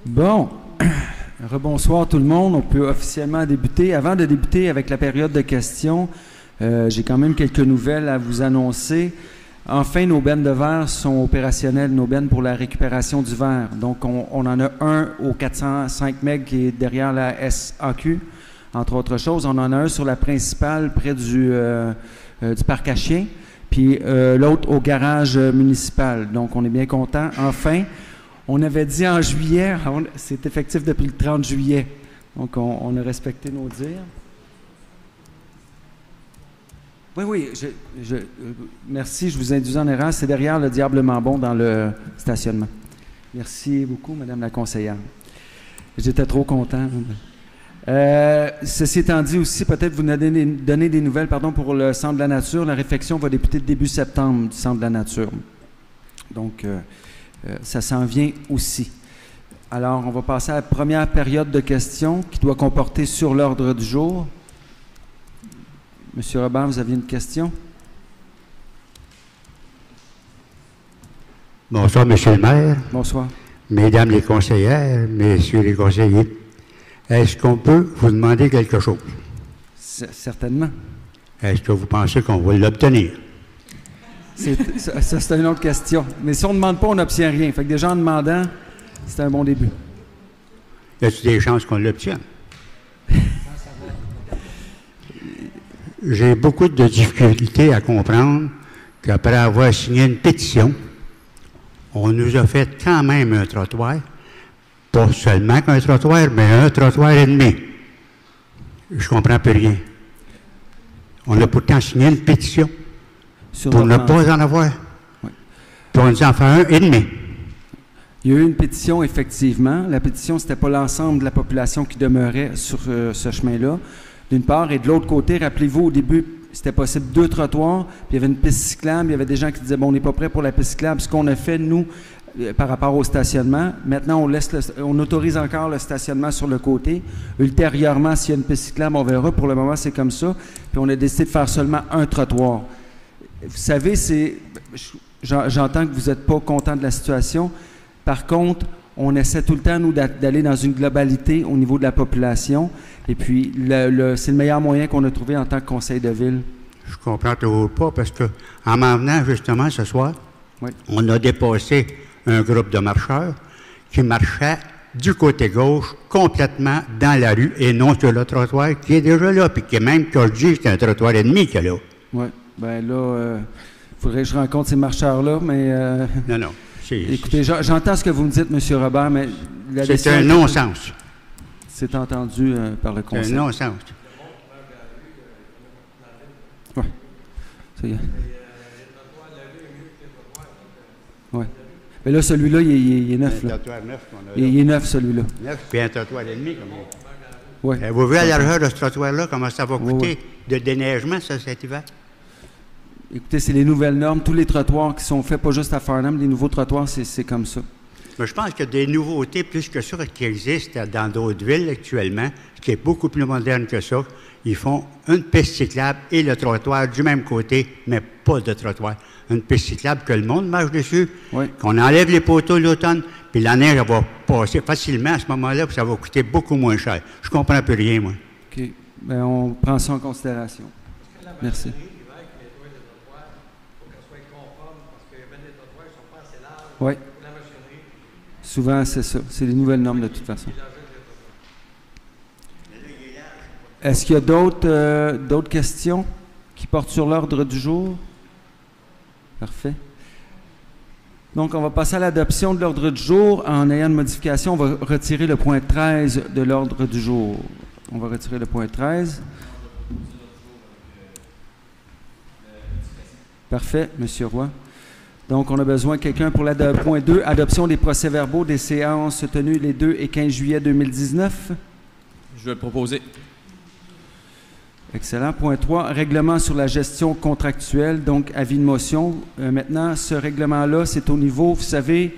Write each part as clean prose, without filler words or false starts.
Bon, rebonsoir tout le monde. On peut officiellement débuter. Avant de débuter avec la période de questions, j'ai quand même quelques nouvelles à vous annoncer. Enfin, nos bennes de verre sont opérationnelles, nos bennes pour la récupération du verre. Donc, on en a un au 405 MB qui est derrière la SAQ, entre autres choses. On en a un sur la principale près du parc à chiens, puis l'autre au garage municipal. Donc, on est bien content. Enfin, on avait dit en juillet, c'est effectif depuis le 30 juillet. Donc, on a respecté nos dires. Oui, merci, je vous induis en erreur. C'est derrière le Diablement Bon dans le stationnement. Merci beaucoup, Madame la conseillère. J'étais trop content. Ceci étant dit aussi, peut-être vous nous donner des nouvelles pour le Centre de la Nature. La réfection va débuter début septembre du Centre de la Nature. Donc, ça s'en vient aussi. Alors, on va passer à la première période de questions qui doit comporter sur l'ordre du jour. Monsieur Robert, vous aviez une question? Bonsoir, Monsieur le maire. Bonsoir. Mesdames les conseillères, Messieurs les conseillers. Est-ce qu'on peut vous demander quelque chose? Certainement. Est-ce que vous pensez qu'on va l'obtenir? Ça, c'est une autre question. Mais si on ne demande pas, on n'obtient rien. Fait que déjà en demandant, c'est un bon début. Y a-t-il des chances qu'on l'obtienne? J'ai beaucoup de difficultés à comprendre qu'après avoir signé une pétition, on nous a fait quand même un trottoir, pas seulement qu'un trottoir, mais un trottoir et demi. Je comprends plus rien. On a pourtant signé une pétition pour ne pas en avoir. Oui. Puis on nous en fait un et demi. Il y a eu une pétition, effectivement. La pétition, ce n'était pas l'ensemble de la population qui demeurait sur ce chemin-là. D'une part, et de l'autre côté, rappelez-vous, au début, c'était possible 2 trottoirs, puis il y avait une piste cyclable, il y avait des gens qui disaient, bon, on n'est pas prêt pour la piste cyclable. Ce qu'on a fait, nous, par rapport au stationnement, maintenant, on autorise encore le stationnement sur le côté. Ultérieurement, s'il y a une piste cyclable, on verra. Pour le moment, c'est comme ça. Puis on a décidé de faire seulement un trottoir. Vous savez, j'entends que vous n'êtes pas content de la situation. Par contre, on essaie tout le temps, nous, d'aller dans une globalité au niveau de la population. Et puis, c'est le meilleur moyen qu'on a trouvé en tant que conseil de ville. Je comprends toujours pas parce qu'en m'en venant justement ce soir, oui, on a dépassé un groupe de marcheurs qui marchaient du côté gauche, complètement dans la rue et non sur le trottoir qui est déjà là. Puis qui est même, quand je dis, c'est un trottoir et demi qu'il y a là. Oui, bien là, il faudrait que je rencontre ces marcheurs-là, mais... Non. Écoutez, j'entends ce que vous me dites, M. Robert, mais... C'est un non-sens. C'est entendu par le conseil. C'est un non-sens. Oui. Ça y est. Oui. Mais là, celui-là, il est neuf. Là. Il est neuf, celui-là. Neuf, puis un trottoir et demi. Oui. Vous voyez la largeur de ce trottoir-là, comment ça va coûter de déneigement, ça, cet hiver? Écoutez, c'est les nouvelles normes. Tous les trottoirs qui sont faits, pas juste à Farnham, les nouveaux trottoirs, c'est comme ça. Mais je pense qu'il y a des nouveautés plus que ça qui existent dans d'autres villes actuellement, ce qui est beaucoup plus moderne que ça. Ils font une piste cyclable et le trottoir du même côté, mais pas de trottoir. Une piste cyclable que le monde marche dessus, qu'on enlève les poteaux l'automne, puis la neige va passer facilement à ce moment-là, puis ça va coûter beaucoup moins cher. Je comprends plus rien, moi. OK. Bien, on prend ça en considération. Merci. Oui. Souvent, c'est ça. C'est les nouvelles normes de toute façon. Est-ce qu'il y a d'autres questions qui portent sur l'ordre du jour? Parfait. Donc, on va passer à l'adoption de l'ordre du jour. En ayant une modification, on va retirer le point 13 de l'ordre du jour. On va retirer le point 13. Parfait, M. Roy. Donc, on a besoin de quelqu'un pour le point 2, adoption des procès-verbaux des séances tenues les 2 et 15 juillet 2019. Je vais le proposer. Excellent. Point 3, règlement sur la gestion contractuelle, donc avis de motion. Maintenant, ce règlement-là, c'est au niveau, vous savez,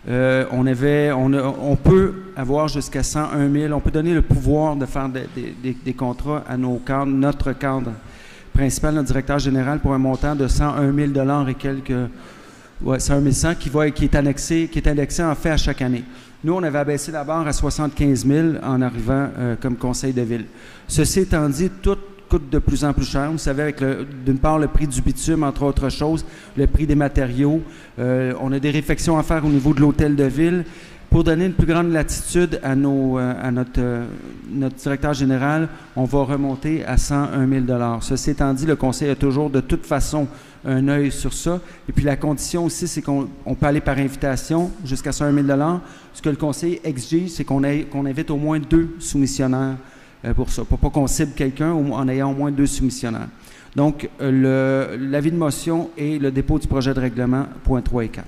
on peut avoir jusqu'à 101 000, on peut donner le pouvoir de faire des contrats à nos cadres, notre cadre principal, notre directeur général, pour un montant de 101 000 $ et quelques Ouais, c'est 1 100 qui est annexé en fait à chaque année. Nous, on avait abaissé la barre à 75 000 en arrivant comme conseil de ville. Ceci étant dit, tout coûte de plus en plus cher. Vous savez, avec d'une part le prix du bitume, entre autres choses, le prix des matériaux. On a des réflexions à faire au niveau de l'hôtel de ville. Pour donner une plus grande latitude à notre directeur général, on va remonter à 101 000 $. Ceci étant dit, le conseil a toujours de toute façon un œil sur ça. Et puis la condition aussi, c'est qu'on peut aller par invitation jusqu'à 101 000 $. Ce que le conseil exige, c'est qu'on invite au moins 2 soumissionnaires pour ça. Pour pas qu'on cible quelqu'un en ayant au moins 2 soumissionnaires. Donc, l'avis de motion et le dépôt du projet de règlement, points 3 et 4.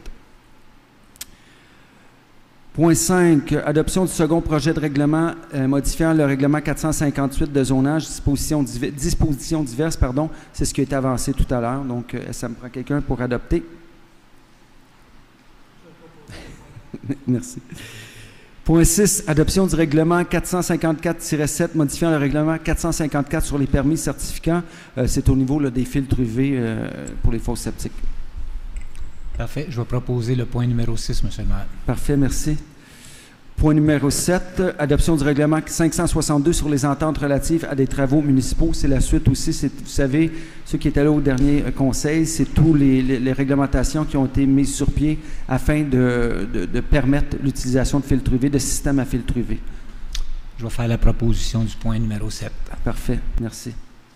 Point 5, adoption du second projet de règlement modifiant le règlement 458 de zonage, dispositions diverses, c'est ce qui a été avancé tout à l'heure. Donc, ça me prend quelqu'un pour adopter. Merci. Point 6, adoption du règlement 454-7, modifiant le règlement 454 sur les permis certificants. C'est au niveau des filtres UV pour les fosses septiques. Parfait. Je vais proposer le point numéro 6, M. le maire. Parfait, merci. Point numéro 7, adoption du règlement 562 sur les ententes relatives à des travaux municipaux. C'est la suite aussi. Vous savez, ceux qui étaient là au dernier conseil, c'est toutes les réglementations qui ont été mises sur pied afin de permettre l'utilisation de filtres UV, de systèmes à filtres UV. Je vais faire la proposition du point numéro 7. Parfait, merci.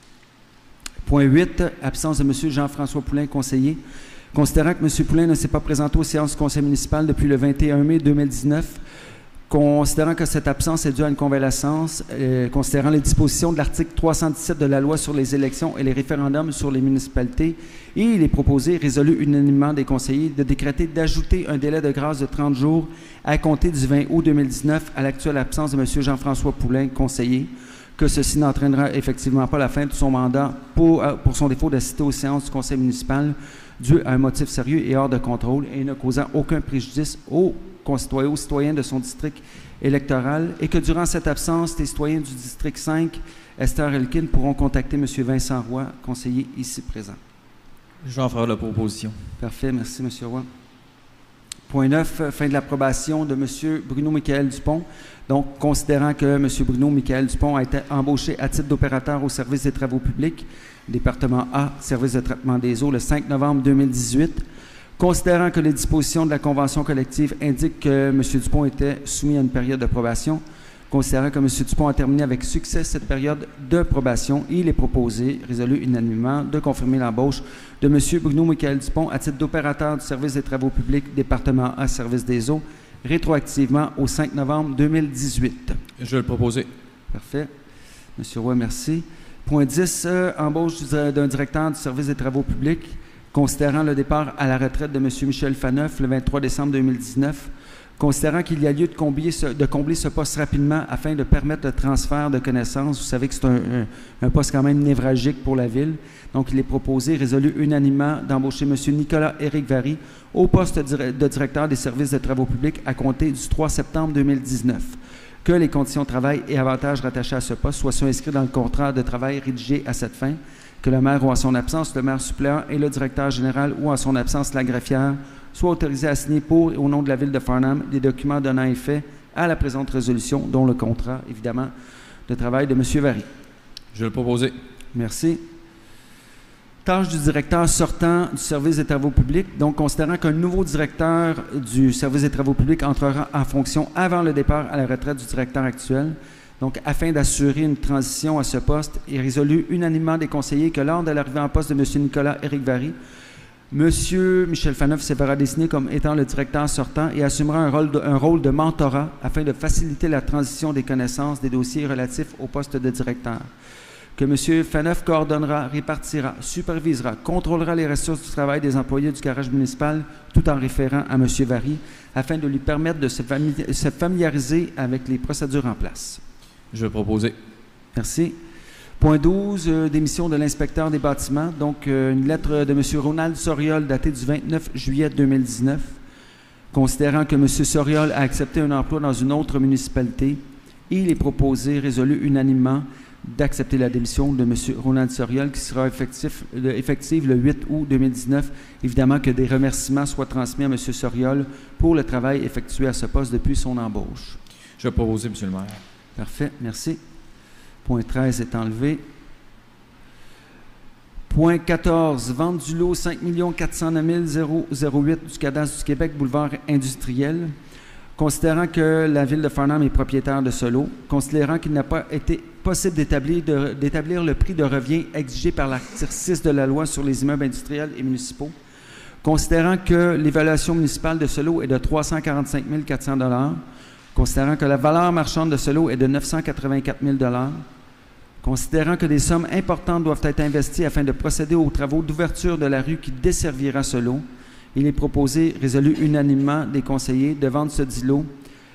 Point 8, absence de M. Jean-François Poulin, conseiller. Considérant que M. Poulin ne s'est pas présenté aux séances du conseil municipal depuis le 21 mai 2019, considérant que cette absence est due à une convalescence, considérant les dispositions de l'article 317 de la loi sur les élections et les référendums sur les municipalités, et il est proposé, résolu unanimement des conseillers, de décréter d'ajouter un délai de grâce de 30 jours à compter du 20 août 2019 à l'actuelle absence de M. Jean-François Poulin, conseiller, que ceci n'entraînera effectivement pas la fin de son mandat pour son défaut d'assister aux séances du conseil municipal dû à un motif sérieux et hors de contrôle et ne causant aucun préjudice aux citoyens de son district électoral, et que durant cette absence, les citoyens du district 5, Esther Elkin, pourront contacter M. Vincent Roy, conseiller ici présent. Je vais en faire la proposition. Parfait, merci M. Roy. Point 9, fin de l'approbation de M. Bruno-Michael Dupont. Donc, considérant que M. Bruno-Michael Dupont a été embauché à titre d'opérateur au service des travaux publics, département A, service de traitement des eaux, le 5 novembre 2018, considérant que les dispositions de la convention collective indiquent que M. Dupont était soumis à une période de probation, considérant que M. Dupont a terminé avec succès cette période de probation, il est proposé, résolu unanimement, de confirmer l'embauche de M. Bruno-Michael Dupont à titre d'opérateur du service des travaux publics, département A, service des eaux, rétroactivement au 5 novembre 2018. Je vais le proposer. Parfait. M. Roy, merci. Point 10, embauche d'un directeur du service des travaux publics, considérant le départ à la retraite de M. Michel Faneuf le 23 décembre 2019, considérant qu'il y a lieu de combler ce poste rapidement afin de permettre le transfert de connaissances. Vous savez que c'est un poste quand même névralgique pour la Ville. Donc, il est proposé, résolu unanimement, d'embaucher M. Nicolas-Éric Vary au poste de directeur des services de travaux publics à compter du 3 septembre 2019. Que les conditions de travail et avantages rattachés à ce poste soient inscrits dans le contrat de travail rédigé à cette fin, que le maire ou en son absence, le maire suppléant et le directeur général ou en son absence, la greffière, soient autorisés à signer pour et au nom de la Ville de Farnham des documents donnant effet à la présente résolution, dont le contrat, évidemment, de travail de M. Vary. Je vais le proposer. Merci. Tâche du directeur sortant du service des travaux publics. Donc, considérant qu'un nouveau directeur du service des travaux publics entrera en fonction avant le départ à la retraite du directeur actuel, donc afin d'assurer une transition à ce poste, est résolu unanimement des conseillers que lors de l'arrivée en poste de M. Nicolas-Éric Vary, M. Michel Faneuf se verra désigné comme étant le directeur sortant et assumera un rôle de mentorat afin de faciliter la transition des connaissances des dossiers relatifs au poste de directeur. Que M. Faneuf coordonnera, répartira, supervisera, contrôlera les ressources du travail des employés du garage municipal tout en référant à M. Vary afin de lui permettre de se familiariser avec les procédures en place. Je vais le proposer. Merci. Point 12, démission de l'inspecteur des bâtiments. Donc, une lettre de M. Ronald Soriol datée du 29 juillet 2019, considérant que M. Soriol a accepté un emploi dans une autre municipalité, il est proposé, résolu unanimement, d'accepter la démission de M. Ronald Soriol qui sera effective le 8 août 2019. Évidemment que des remerciements soient transmis à M. Soriol pour le travail effectué à ce poste depuis son embauche. Je vais proposer, M. le maire. Parfait, merci. Point 13 est enlevé. Point 14, vente du lot 5 409 008 du cadastre du Québec, boulevard industriel. Considérant que la Ville de Farnham est propriétaire de ce lot, considérant qu'il n'a pas été possible d'établir le prix de revient exigé par l'article 6 de la loi sur les immeubles industriels et municipaux, considérant que l'évaluation municipale de ce lot est de 345 400 $, considérant que la valeur marchande de ce lot est de 984 000 $, considérant que des sommes importantes doivent être investies afin de procéder aux travaux d'ouverture de la rue qui desservira ce lot, il est proposé, résolu unanimement des conseillers, de vendre ce dit lot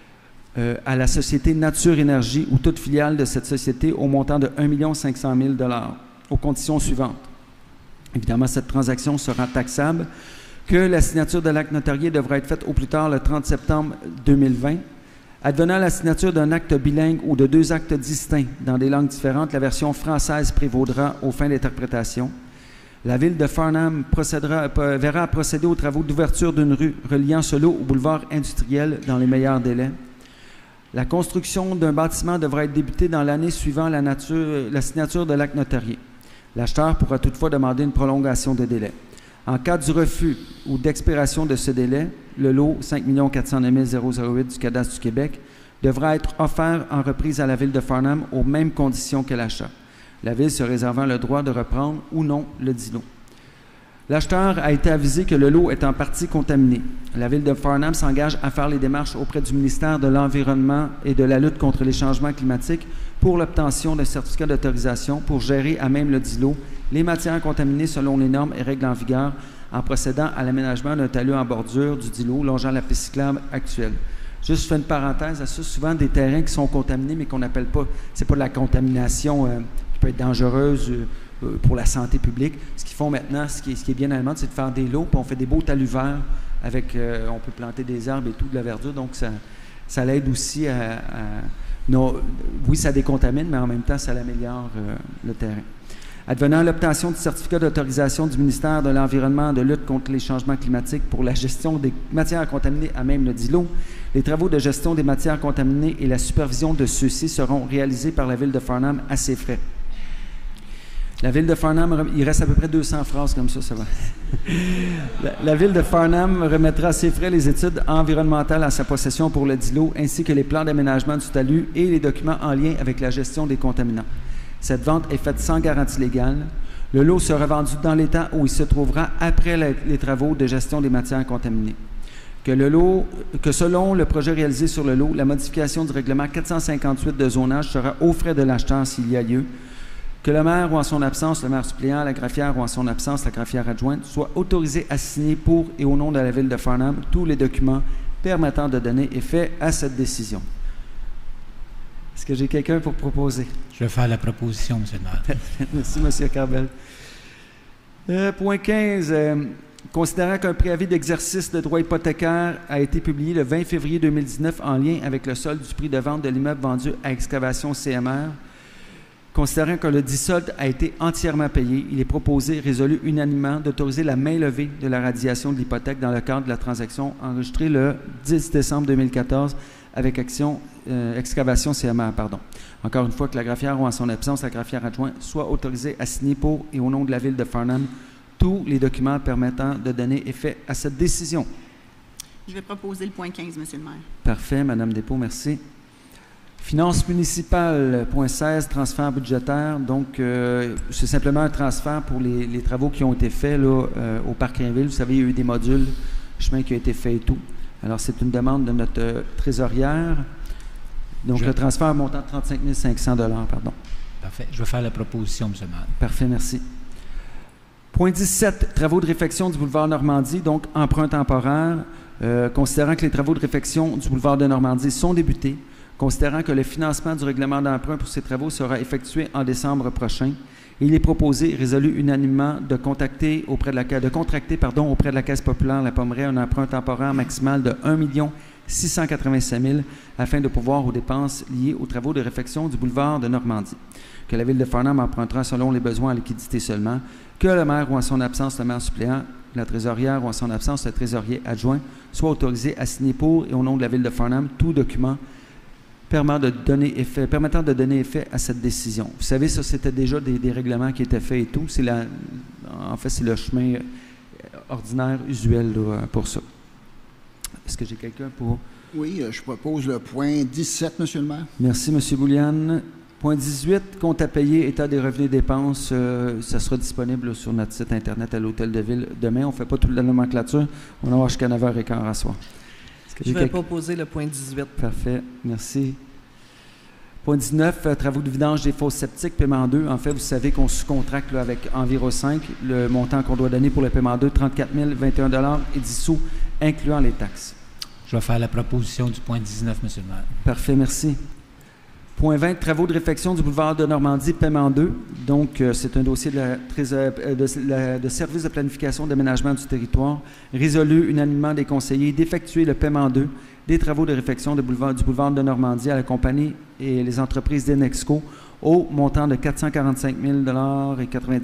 à la société Nature Énergie ou toute filiale de cette société au montant de 1 500 000 $, aux conditions suivantes. Évidemment, cette transaction sera taxable, que la signature de l'acte notarié devra être faite au plus tard le 30 septembre 2020. Advenant la signature d'un acte bilingue ou de 2 actes distincts dans des langues différentes, la version française prévaudra aux fins d'interprétation. La Ville de Farnham verra procéder aux travaux d'ouverture d'une rue reliant ce lot au boulevard industriel dans les meilleurs délais. La construction d'un bâtiment devra être débutée dans l'année suivant la signature de l'acte notarié. L'acheteur pourra toutefois demander une prolongation de délai. En cas du refus ou d'expiration de ce délai, le lot 5 409 008 du cadastre du Québec devra être offert en reprise à la Ville de Farnham aux mêmes conditions que l'achat, la Ville se réservant le droit de reprendre ou non le dit lot. L'acheteur a été avisé que le lot est en partie contaminé. La Ville de Farnham s'engage à faire les démarches auprès du ministère de l'Environnement et de la lutte contre les changements climatiques pour l'obtention d'un certificat d'autorisation pour gérer à même le dit lot les matières contaminées selon les normes et règles en vigueur en procédant à l'aménagement d'un talus en bordure du dit lot longeant la piste cyclable actuelle. Juste, je fais une parenthèse à ça. Souvent, des terrains qui sont contaminés, mais qu'on n'appelle pas, c'est pas de la contamination qui peut être dangereuse pour la santé publique. Ce qu'ils font maintenant, ce qui est bien allemand, c'est de faire des lots, puis on fait des beaux talus verts avec, on peut planter des arbres et tout, de la verdure, donc ça l'aide aussi oui, ça décontamine, mais en même temps, ça l'améliore le terrain. Advenant l'obtention du certificat d'autorisation du ministère de l'Environnement de lutte contre les changements climatiques pour la gestion des matières contaminées à même le dit lot, les travaux de gestion des matières contaminées et la supervision de ceux-ci seront réalisés par la Ville de Farnham à ses frais. La Ville de Farnham, il reste à peu près 200 phrases comme ça va. La Ville de Farnham remettra à ses frais les études environnementales à sa possession pour le dit lot, ainsi que les plans d'aménagement du talus et les documents en lien avec la gestion des contaminants. Cette vente est faite sans garantie légale. Le lot sera vendu dans l'état où il se trouvera après les travaux de gestion des matières contaminées. Que selon le projet réalisé sur le lot, la modification du règlement 458 de zonage sera aux frais de l'acheteur s'il y a lieu. Que le maire ou en son absence, le maire suppléant, la greffière ou en son absence, la greffière adjointe, soit autorisé à signer pour et au nom de la Ville de Farnham tous les documents permettant de donner effet à cette décision. Est-ce que j'ai quelqu'un pour proposer? Je vais faire la proposition, M. le maire. Merci, M. Carbel. Point 15. Considérant qu'un préavis d'exercice de droit hypothécaire a été publié le 20 février 2019 en lien avec le solde du prix de vente de l'immeuble vendu à Excavation CMR, considérant que le dit solde a été entièrement payé, il est proposé, résolu unanimement, d'autoriser la main levée de la radiation de l'hypothèque dans le cadre de la transaction enregistrée le 10 décembre 2014 avec Excavation CMR. Encore une fois, que la greffière ou en son absence, la greffière adjointe soit autorisée à signer pour et au nom de la Ville de Farnham tous les documents permettant de donner effet à cette décision. Je vais proposer le point 15, M. le maire. Parfait, Mme Despaux, merci. Finances municipales, point 16, transfert budgétaire. Donc, c'est simplement un transfert pour les travaux qui ont été faits là, au Parc Rainville. Vous savez, il y a eu des modules, chemin qui a été fait et tout. Alors, c'est une demande de notre trésorière. Donc, le transfert montant de 35 500 $, pardon. Parfait. Je vais faire la proposition, M. le maire. Parfait, merci. Point 17, travaux de réfection du boulevard Normandie, donc emprunt temporaire. Considérant que les travaux de réfection du boulevard de Normandie sont débutés, considérant que le financement du règlement d'emprunt pour ces travaux sera effectué en décembre prochain, il est proposé, résolu unanimement, de contracter auprès de la Caisse populaire La Pommeraye un emprunt temporaire maximal de 1 685 000 afin de pourvoir aux dépenses liées aux travaux de réfection du boulevard de Normandie. Que la Ville de Farnham empruntera selon les besoins en liquidité seulement. Que le maire ou en son absence le maire suppléant, la trésorière ou en son absence le trésorier adjoint soit autorisé à signer pour et au nom de la Ville de Farnham tout document permettant de donner effet à cette décision. Vous savez, ça, c'était déjà des règlements qui étaient faits et tout. En fait, c'est le chemin ordinaire, usuel là, pour ça. Est-ce que j'ai quelqu'un pour... Oui, je propose le point 17, Monsieur le maire. Merci, M. Bouliane. Point 18, compte à payer, état des revenus et dépenses. Ça sera disponible là, sur notre site Internet à l'Hôtel de Ville. Demain, on ne fait pas toute la nomenclature. On va avoir jusqu'à 9h15 à soir. Je vais proposer le point 18. Parfait, merci. Point 19, travaux de vidange des fosses septiques, paiement 2. En fait, vous savez qu'on sous-contracte là, avec Enviro 5. Le montant qu'on doit donner pour le paiement 2, 34 021 $ et 10 sous, incluant les taxes. Je vais faire la proposition du point 19, M. le maire. Parfait, merci. Point 20, travaux de réfection du boulevard de Normandie, paiement 2. Donc, c'est un dossier de service de planification d'aménagement du territoire, résolu unanimement des conseillers d'effectuer le paiement 2 des travaux de réfection du boulevard de Normandie à la compagnie et les entreprises d'Enexco au montant de 445 000 $ et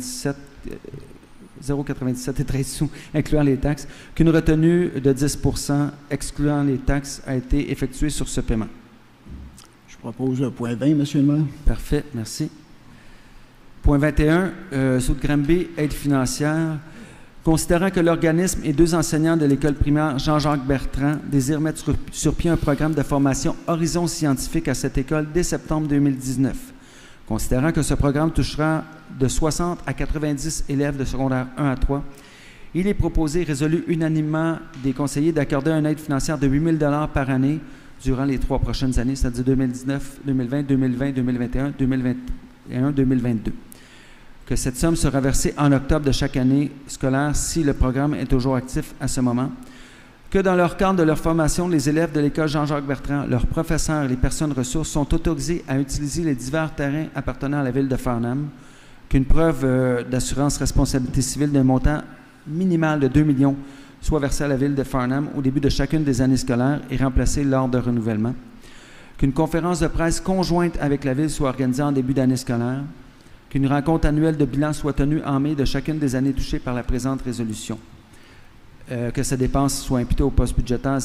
0,97 et 13 sous, incluant les taxes, qu'une retenue de 10 % excluant les taxes a été effectuée sur ce paiement. Je propose le point 20, Monsieur le maire. Parfait, merci. Point 21, South Granby, aide financière. Considérant que l'organisme et 2 enseignants de l'école primaire Jean-Jacques Bertrand désirent mettre sur pied un programme de formation Horizon scientifique à cette école dès septembre 2019. Considérant que ce programme touchera de 60 à 90 élèves de secondaire 1 à 3, il est proposé et résolu unanimement des conseillers d'accorder une aide financière de 8 000 $ par année durant les 3 prochaines années, c'est-à-dire 2019, 2020, 2020, 2021, 2021, 2022. Que cette somme sera versée en octobre de chaque année scolaire si le programme est toujours actif à ce moment. Que dans leur cadre de leur formation, les élèves de l'école Jean-Jacques Bertrand, leurs professeurs et les personnes ressources sont autorisés à utiliser les divers terrains appartenant à la Ville de Farnham. Qu'une preuve d'assurance responsabilité civile d'un montant minimal de 2 millions soit versée à la Ville de Farnham au début de chacune des années scolaires et remplacée lors de renouvellement. Qu'une conférence de presse conjointe avec la Ville soit organisée en début d'année scolaire. Qu'une rencontre annuelle de bilan soit tenue en mai de chacune des années touchées par la présente résolution. Que ces dépenses soient imputées au poste budgétaire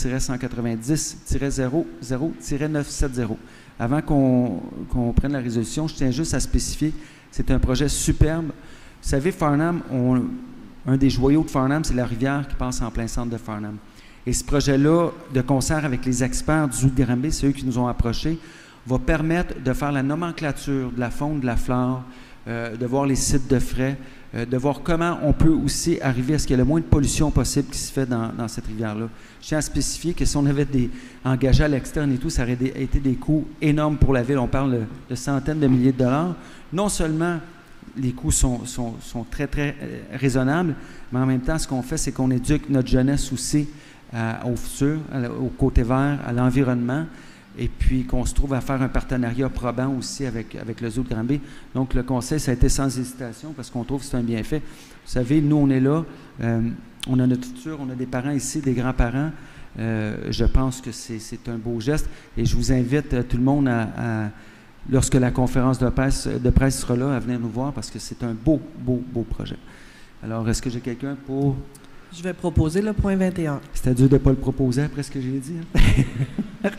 02-190-00-970. Avant qu'on prenne la résolution, je tiens juste à spécifier, c'est un projet superbe. Vous savez, Farnham, un des joyaux de Farnham, c'est la rivière qui passe en plein centre de Farnham. Et ce projet-là, de concert avec les experts du Zoo de Granby, c'est eux qui nous ont approchés, va permettre de faire la nomenclature de la faune, de la flore, de voir les sites de frais, de voir comment on peut aussi arriver à ce qu'il y ait le moins de pollution possible qui se fait dans cette rivière-là. Je tiens à spécifier que si on avait engagé à l'externe et tout, ça aurait été des coûts énormes pour la Ville. On parle de centaines de milliers de dollars. Non seulement les coûts sont très, très raisonnables, mais en même temps, ce qu'on fait, c'est qu'on éduque notre jeunesse aussi au futur, au côté vert, à l'environnement, et puis qu'on se trouve à faire un partenariat probant aussi avec le Zoo de Granby. Donc, le conseil, ça a été sans hésitation parce qu'on trouve que c'est un bienfait. Vous savez, nous, on est là, on a notre futur, on a des parents ici, des grands-parents. Je pense que c'est un beau geste et je vous invite tout le monde lorsque la conférence de presse sera là, à venir nous voir parce que c'est un beau, beau, beau projet. Alors, est-ce que j'ai quelqu'un pour... Je vais proposer le point 21. C'était dur de ne pas le proposer après ce que j'ai dit. Hein?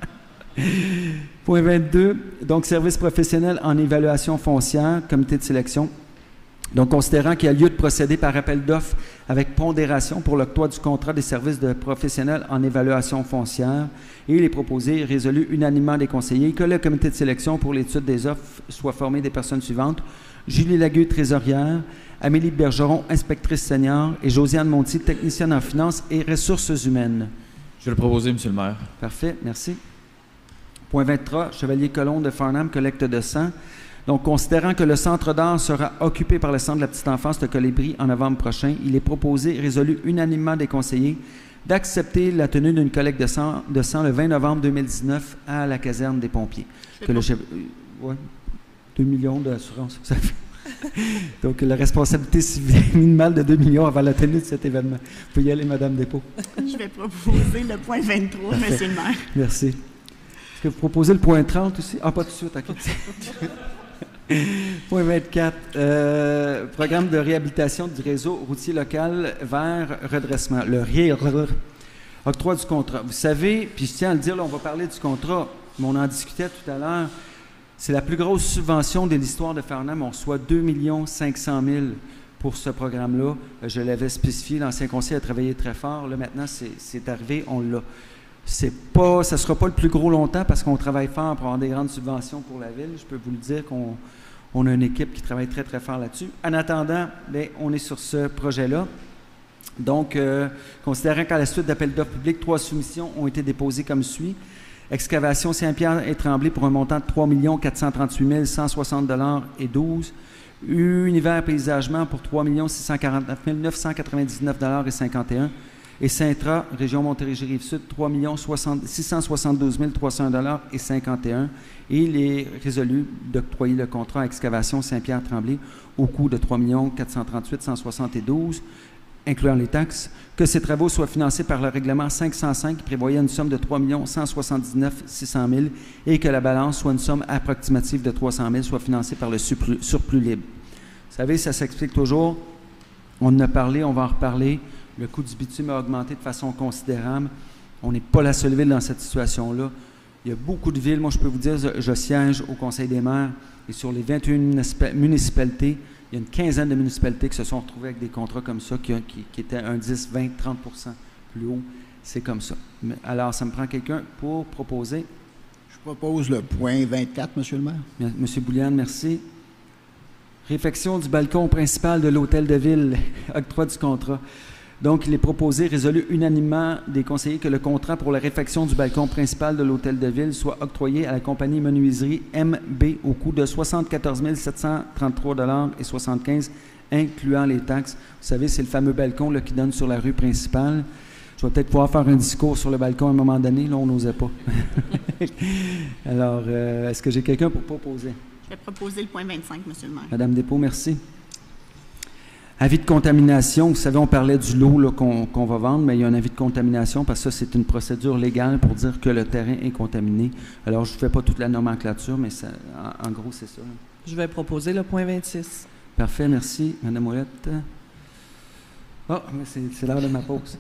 Point 22, donc service professionnel en évaluation foncière, comité de sélection. Donc, considérant qu'il y a lieu de procéder par appel d'offres avec pondération pour l'octroi du contrat des services de professionnels en évaluation foncière, et il est proposé et résolu unanimement des conseillers que le comité de sélection pour l'étude des offres soit formé des personnes suivantes: Julie Lagueux, trésorière; Amélie Bergeron, inspectrice senior; et Josiane Monti, technicienne en finances et ressources humaines. Je vais le proposer, M. le maire. Parfait, merci. Point 23, Chevalier Colomb de Farnham, collecte de sang. Donc, considérant que le centre d'art sera occupé par le Centre de la petite enfance de Colibri en novembre prochain, il est proposé et résolu unanimement des conseillers d'accepter la tenue d'une collecte de sang le 20 novembre 2019 à la caserne des pompiers. Que le chef, 2 millions d'assurance, ça fait. Donc, la responsabilité civile minimale de 2 millions avant la tenue de cet événement. Vous pouvez y aller, Mme Despaux. Je vais proposer le point 23, Parfait. Monsieur le maire. Merci. Est-ce que vous proposez le point 30 aussi? Ah, pas tout de suite, OK. Point 24, programme de réhabilitation du réseau routier local vers redressement. Le RIR, octroi du contrat. Vous savez, puis je tiens à le dire, là, on va parler du contrat, mais on en discutait tout à l'heure. C'est la plus grosse subvention de l'histoire de Farnham. On reçoit 2 500 000 pour ce programme-là. Je l'avais spécifié, l'ancien conseiller a travaillé très fort. Là, maintenant, c'est arrivé, on l'a. Ça ne sera pas le plus gros longtemps parce qu'on travaille fort pour avoir des grandes subventions pour la ville. Je peux vous le dire qu'on a une équipe qui travaille très, très fort là-dessus. En attendant, bien, on est sur ce projet-là. Donc, considérant qu'à la suite d'appels d'offres publics, 3 soumissions ont été déposées comme suit. Excavation Saint-Pierre et Tremblay pour un montant de 3 438 160 $ et 12. Univers Paysagement pour 3 649 999 $ et 51. Et Sintra, région Montérégie-Rive-Sud, 3 672 301 $ et 51. Et il est résolu d'octroyer le contrat à Excavation Saint-Pierre-Tremblay au coût de 3 438 172, incluant les taxes, que ces travaux soient financés par le règlement 505 qui prévoyait une somme de 3 179 600 000 et que la balance, soit une somme approximative de 300 000, soit financée par le surplus libre. Vous savez, ça s'explique toujours. On en a parlé, on va en reparler. Le coût du bitume a augmenté de façon considérable. On n'est pas la seule ville dans cette situation-là. Il y a beaucoup de villes. Moi, je peux vous dire, je siège au Conseil des maires et sur les 21 municipalités, il y a une quinzaine de municipalités qui se sont retrouvées avec des contrats comme ça, qui étaient un 10, 20, 30 % plus haut. C'est comme ça. Alors, ça me prend quelqu'un pour proposer. Je propose le point 24, Monsieur le maire. Monsieur Bouliane, merci. Réfection du balcon principal de l'hôtel de ville, octroi du contrat. Donc, il est proposé, résolu unanimement des conseillers que le contrat pour la réfection du balcon principal de l'hôtel de ville soit octroyé à la compagnie menuiserie MB au coût de 74 733 $ et 75, incluant les taxes. Vous savez, c'est le fameux balcon là, qui donne sur la rue principale. Je vais peut-être pouvoir faire un discours sur le balcon à un moment donné. Là, on n'osait pas. Alors, est-ce que j'ai quelqu'un pour proposer? Je vais proposer le point 25, Monsieur le maire. Madame Despaux, merci. Avis de contamination, vous savez, on parlait du lot qu'on va vendre, mais il y a un avis de contamination parce que ça, c'est une procédure légale pour dire que le terrain est contaminé. Alors, je ne fais pas toute la nomenclature, mais ça, en gros, c'est ça. Je vais proposer le point 26. Parfait, merci. Madame Ouellette. Ah, c'est l'heure de ma pause.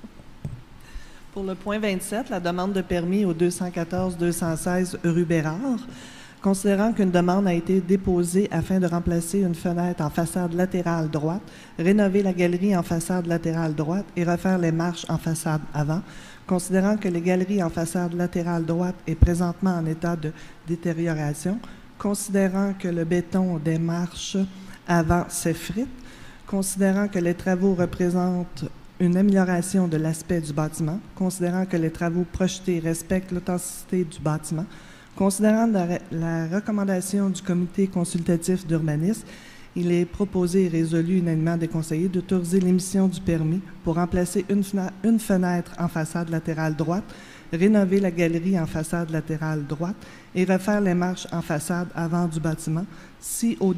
Pour le point 27, la demande de permis au 214-216 rue Bérard. Considérant qu'une demande a été déposée afin de remplacer une fenêtre en façade latérale droite, rénover la galerie en façade latérale droite et refaire les marches en façade avant, considérant que les galeries en façade latérale droite est présentement en état de détérioration, considérant que le béton des marches avant s'effrite, considérant que les travaux représentent une amélioration de l'aspect du bâtiment, considérant que les travaux projetés respectent l'authenticité du bâtiment, considérant la recommandation du comité consultatif d'urbanisme, il est proposé et résolu unanimement des conseillers d'autoriser l'émission du permis pour remplacer une fenêtre en façade latérale droite, rénover la galerie en façade latérale droite et refaire les marches en façade avant du bâtiment, si au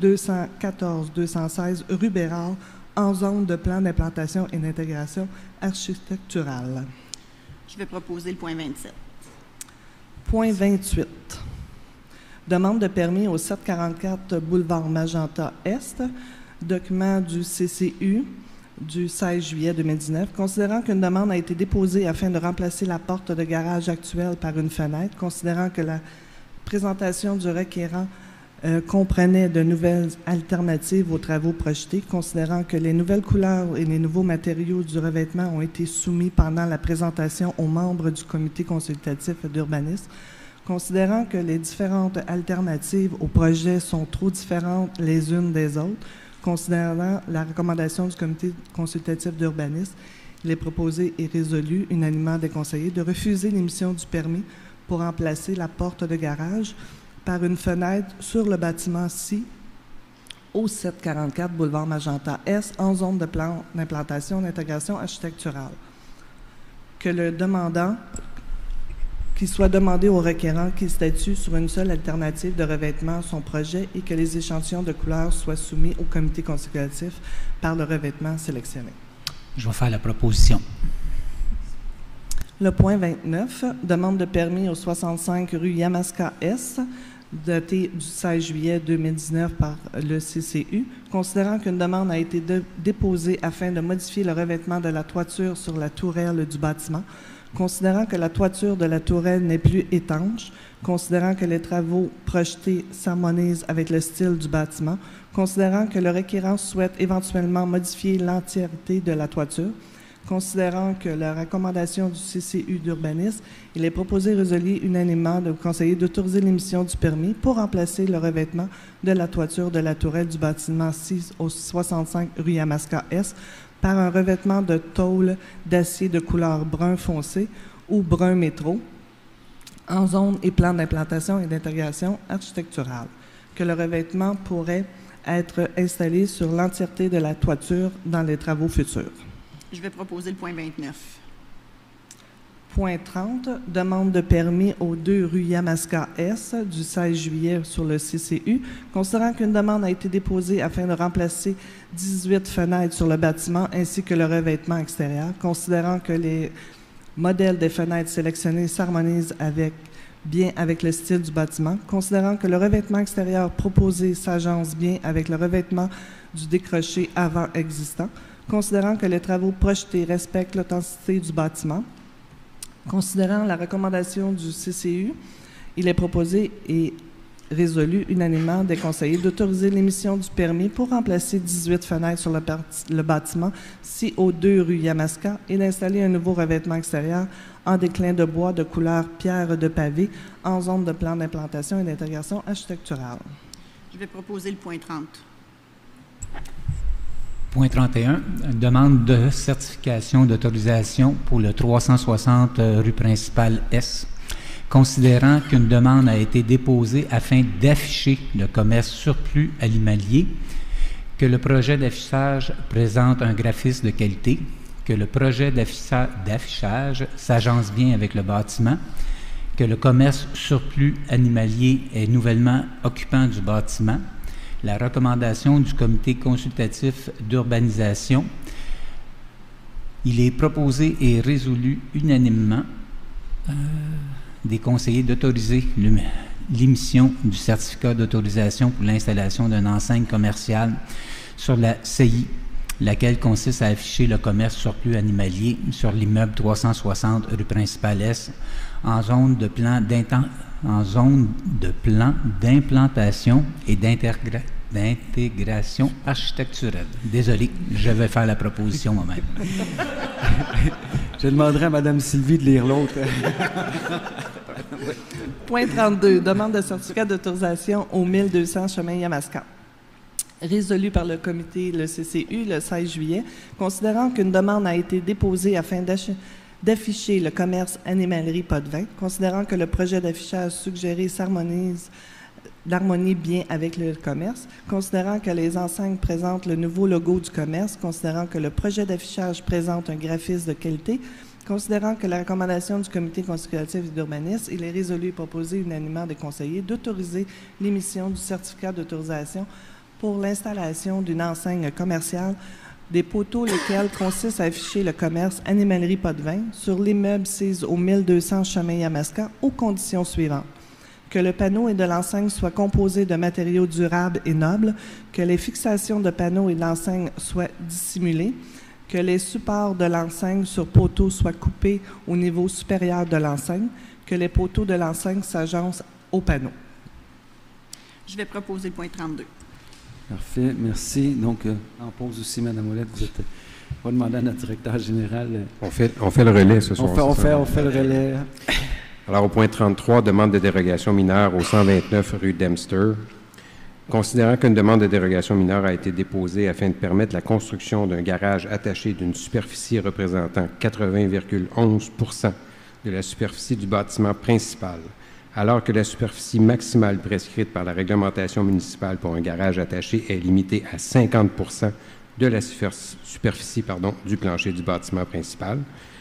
214-216 rue Bérard, en zone de plan d'implantation et d'intégration architecturale. Je vais proposer le point 27. Point 28. Demande de permis au 744 boulevard Magenta Est, document du CCU du 16 juillet 2019, considérant qu'une demande a été déposée afin de remplacer la porte de garage actuelle par une fenêtre, considérant que la présentation du requérant comprenait de nouvelles alternatives aux travaux projetés, considérant que les nouvelles couleurs et les nouveaux matériaux du revêtement ont été soumis pendant la présentation aux membres du comité consultatif d'urbanisme, considérant que les différentes alternatives au projet sont trop différentes les unes des autres, considérant la recommandation du comité consultatif d'urbanisme, il est proposé et résolu unanimement des conseillers de refuser l'émission du permis pour remplacer la porte de garage par une fenêtre sur le bâtiment ci au 744 boulevard Magenta Est en zone de plan d'implantation d'intégration architecturale. Que le demandant qu'il soit demandé au requérant qu'il statue sur une seule alternative de revêtement à son projet et que les échantillons de couleurs soient soumis au comité consultatif par le revêtement sélectionné. Je vais faire la proposition. Le point 29, demande de permis au 65 rue Yamaska S, daté du 16 juillet 2019 par le CCU, considérant qu'une demande a été déposée afin de modifier le revêtement de la toiture sur la tourelle du bâtiment, considérant que la toiture de la tourelle n'est plus étanche, considérant que les travaux projetés s'harmonisent avec le style du bâtiment, considérant que le requérant souhaite éventuellement modifier l'entièreté de la toiture, considérant que la recommandation du CCU d'urbanisme, il est proposé et résolu unanimement de conseiller d'autoriser l'émission du permis pour remplacer le revêtement de la toiture de la tourelle du bâtiment 6 au 65 rue Yamaska S par un revêtement de tôle d'acier de couleur brun foncé ou brun métro en zone et plan d'implantation et d'intégration architecturale, que le revêtement pourrait être installé sur l'entièreté de la toiture dans les travaux futurs. Je vais proposer le point 29. Point 30, demande de permis aux 2 rue Yamaska S du 16 juillet sur le CCU, considérant qu'une demande a été déposée afin de remplacer 18 fenêtres sur le bâtiment ainsi que le revêtement extérieur, considérant que les modèles des fenêtres sélectionnés s'harmonisent bien avec le style du bâtiment, considérant que le revêtement extérieur proposé s'agence bien avec le revêtement du décroché avant existant, considérant que les travaux projetés respectent l'authenticité du bâtiment, considérant la recommandation du CCU, il est proposé et résolu unanimement des conseillers d'autoriser l'émission du permis pour remplacer 18 fenêtres sur le bâtiment CO2 rue Yamaska et d'installer un nouveau revêtement extérieur en déclin de bois de couleur pierre de pavé en zone de plan d'implantation et d'intégration architecturale. Je vais proposer le point 30. Point 31, demande de certification d'autorisation pour le 360 rue principale S, considérant qu'une demande a été déposée afin d'afficher le commerce surplus animalier, que le projet d'affichage présente un graphisme de qualité, que le projet d'affichage s'agence bien avec le bâtiment, que le commerce surplus animalier est nouvellement occupant du bâtiment, la recommandation du comité consultatif d'urbanisation. Il est proposé et résolu unanimement des conseillers d'autoriser l'émission du certificat d'autorisation pour l'installation d'une enseigne commerciale sur la CI, laquelle consiste à afficher le commerce surplus animalier sur l'immeuble 360 rue Principale S en zone de plan d'implantation et d'intégration architecturale. Désolé, je vais faire la proposition moi-même. Je demanderai à Mme Sylvie de lire l'autre. Point 32, demande de certificat d'autorisation au 1200 chemin Yamaska. Résolu par le comité, le CCU, le 16 juillet, considérant qu'une demande a été déposée afin d'afficher le commerce animalerie Potvin, considérant que le projet d'affichage suggéré s'harmonise d'harmonie bien avec le commerce, considérant que les enseignes présentent le nouveau logo du commerce, considérant que le projet d'affichage présente un graphisme de qualité, considérant que la recommandation du comité consultatif d'urbanisme, il est résolu et proposé unanimement des conseillers d'autoriser l'émission du certificat d'autorisation pour l'installation d'une enseigne commerciale des poteaux lesquels consistent à afficher le commerce animalerie Potvin sur l'immeuble 6 au 1200 chemin Yamaska aux conditions suivantes. Que le panneau et de l'enseigne soient composés de matériaux durables et nobles, que les fixations de panneaux et de l'enseigne soient dissimulées, que les supports de l'enseigne sur poteaux soient coupés au niveau supérieur de l'enseigne, que les poteaux de l'enseigne s'agencent au panneau. Je vais proposer le point 32. Parfait, merci. Donc, en pause aussi, Mme Ouellette, vous êtes... On va demander à notre directeur général... On fait le relais ce soir. On fait le relais. Alors, au point 33, demande de dérogation mineure au 129 rue Dempster. Considérant qu'une demande de dérogation mineure a été déposée afin de permettre la construction d'un garage attaché d'une superficie représentant 80,11% de la superficie du bâtiment principal, alors que la superficie maximale prescrite par la réglementation municipale pour un garage attaché est limitée à 50% de la superficie du plancher du bâtiment principal,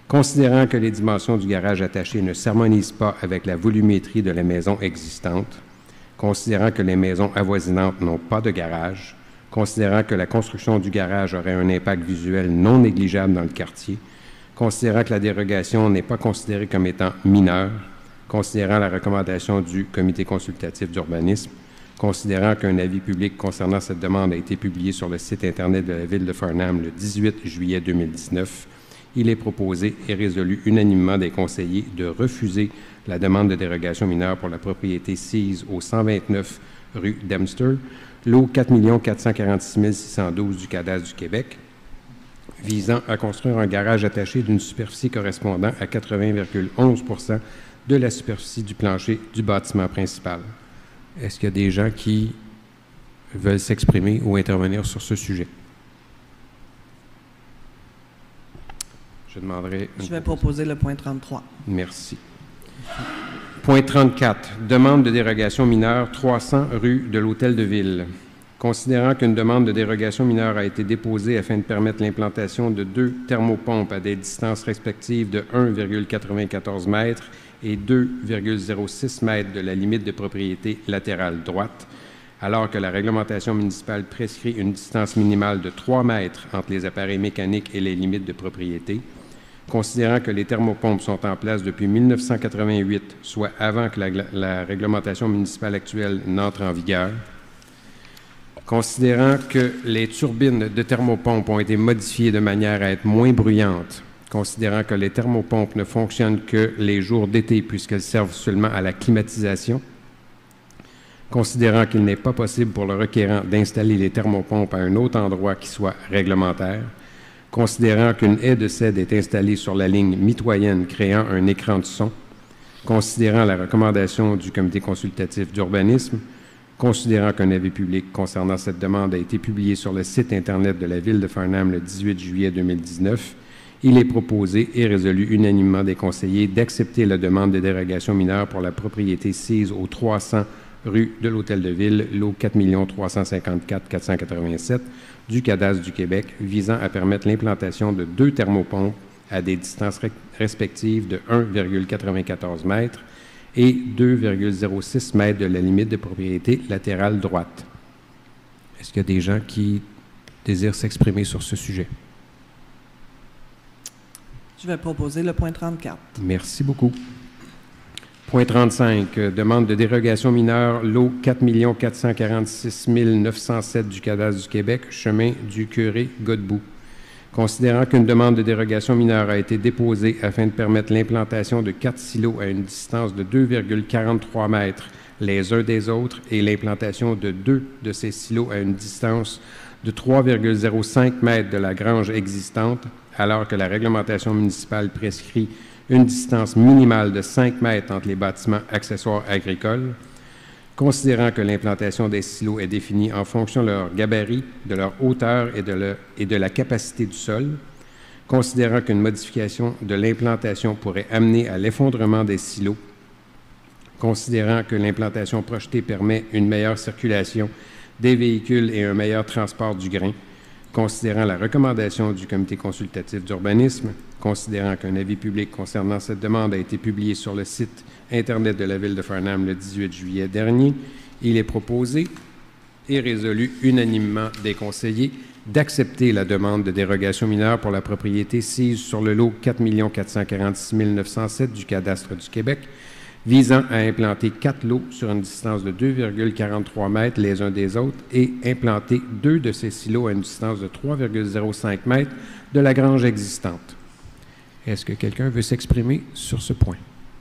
considérant que les dimensions du garage attaché ne s'harmonisent pas avec la volumétrie de la maison existante, considérant que les maisons avoisinantes n'ont pas de garage, considérant que la construction du garage aurait un impact visuel non négligeable dans le quartier, considérant que la dérogation n'est pas considérée comme étant mineure, considérant la recommandation du Comité consultatif d'urbanisme, considérant qu'un avis public concernant cette demande a été publié sur le site Internet de la Ville de Farnham le 18 juillet 2019, il est proposé et résolu unanimement des conseillers de refuser la demande de dérogation mineure pour la propriété sise au 129 rue Dempster, lot 4 446 612 du cadastre du Québec, visant à construire un garage attaché d'une superficie correspondant à 80,11 % de la superficie du plancher du bâtiment principal. Est-ce qu'il y a des gens qui veulent s'exprimer ou intervenir sur ce sujet? Je demanderai... Je vais proposer le point 33. Merci. Point 34. Demande de dérogation mineure 300 rue de l'Hôtel de Ville. Considérant qu'une demande de dérogation mineure a été déposée afin de permettre l'implantation de 2 thermopompes à des distances respectives de 1,94 m et 2,06 m de la limite de propriété latérale droite, alors que la réglementation municipale prescrit une distance minimale de 3 m entre les appareils mécaniques et les limites de propriété, considérant que les thermopompes sont en place depuis 1988, soit avant que la réglementation municipale actuelle n'entre en vigueur, considérant que les turbines de thermopompes ont été modifiées de manière à être moins bruyantes, considérant que les thermopompes ne fonctionnent que les jours d'été puisqu'elles servent seulement à la climatisation, considérant qu'il n'est pas possible pour le requérant d'installer les thermopompes à un autre endroit qui soit réglementaire, considérant qu'une haie de cèdre est installée sur la ligne mitoyenne créant un écran de son, considérant la recommandation du Comité consultatif d'urbanisme, considérant qu'un avis public concernant cette demande a été publié sur le site Internet de la Ville de Farnham le 18 juillet 2019, il est proposé et résolu unanimement des conseillers d'accepter la demande de dérogation mineure pour la propriété sise au 300 rue de l'Hôtel de Ville, lot 4 354 487 du cadastre du Québec, visant à permettre l'implantation de 2 thermopompes à des distances respectives de 1,94 m et 2,06 m de la limite de propriété latérale droite. Est-ce qu'il y a des gens qui désirent s'exprimer sur ce sujet? Je vais proposer le point 34. Merci beaucoup. Point 35, demande de dérogation mineure, lot 4 446 907 du cadastre du Québec, chemin du Curé Godbout. Considérant qu'une demande de dérogation mineure a été déposée afin de permettre l'implantation de 4 silos à une distance de 2,43 m les uns des autres et l'implantation de 2 de ces silos à une distance de 3,05 m de la grange existante, alors que la réglementation municipale prescrit une distance minimale de 5 m entre les bâtiments accessoires agricoles, considérant que l'implantation des silos est définie en fonction de leur gabarit, de leur hauteur et de la capacité du sol, considérant qu'une modification de l'implantation pourrait amener à l'effondrement des silos, considérant que l'implantation projetée permet une meilleure circulation des véhicules et un meilleur transport du grain, considérant la recommandation du Comité consultatif d'urbanisme, considérant qu'un avis public concernant cette demande a été publié sur le site Internet de la Ville de Farnham le 18 juillet dernier, il est proposé et résolu unanimement des conseillers d'accepter la demande de dérogation mineure pour la propriété sise sur le lot 4 446 907 du cadastre du Québec, visant à implanter 4 lots sur une distance de 2,43 m les uns des autres et implanter 2 de ces silos à une distance de 3,05 m de la grange existante. Est-ce que quelqu'un veut s'exprimer sur ce point?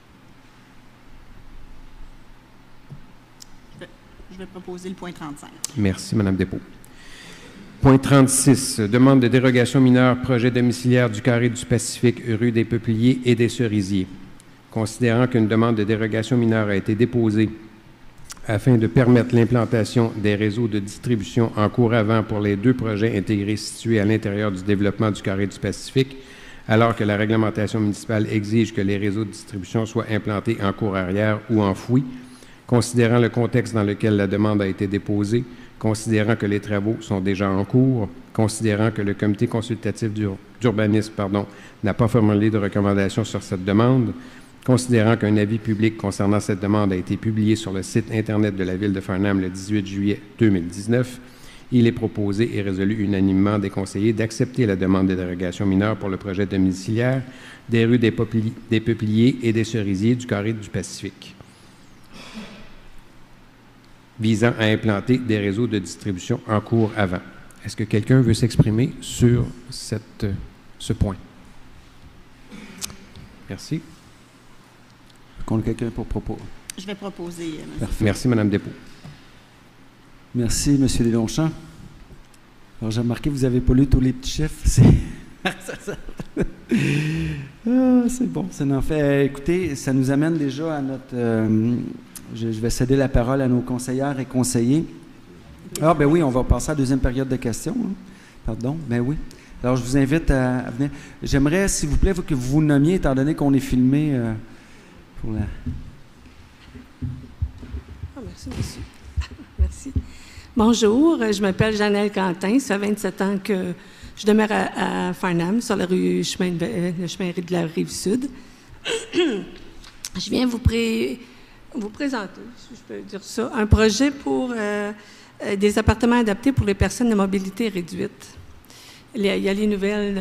Je vais proposer le point 35. Merci, Mme Despaux. Point 36, demande de dérogation mineure, projet domiciliaire du Carré du Pacifique, rue des Peupliers et des Cerisiers. Considérant qu'une demande de dérogation mineure a été déposée afin de permettre l'implantation des réseaux de distribution en cours avant pour les 2 projets intégrés situés à l'intérieur du développement du Carré du Pacifique, alors que la réglementation municipale exige que les réseaux de distribution soient implantés en cour arrière ou enfouis, considérant le contexte dans lequel la demande a été déposée, considérant que les travaux sont déjà en cours, considérant que le Comité consultatif d'urbanisme n'a pas formulé de recommandation sur cette demande, considérant qu'un avis public concernant cette demande a été publié sur le site Internet de la Ville de Farnham le 18 juillet 2019, il est proposé et résolu unanimement des conseillers d'accepter la demande de dérogation mineure pour le projet domiciliaire des rues des Peupliers et des Cerisiers du Carré du Pacifique, visant à implanter des réseaux de distribution en cours avant. Est-ce que quelqu'un veut s'exprimer sur ce point? Merci. Qu'on a quelqu'un pour propos? Je vais proposer. Merci, Mme Despaux. Merci, M. Deslongchamps. Alors, j'ai remarqué que vous n'avez pas lu tous les petits chiffres. C'est bon, ça en fait. Écoutez, ça nous amène déjà à notre... je vais céder la parole à nos conseillères et conseillers. Ah, ben oui, on va passer à la deuxième période de questions. Hein. Pardon, ben oui. Alors, je vous invite à venir. J'aimerais, s'il vous plaît, que vous vous nommiez, étant donné qu'on est filmé pour la... Merci, monsieur. Merci. Bonjour, je m'appelle Janelle Quentin. Ça fait 27 ans que je demeure à Farnham, sur la rue le chemin de la Rive-Sud. Je viens vous présenter, si je peux dire ça, un projet pour des appartements adaptés pour les personnes de mobilité réduite. Il y a les nouvelles...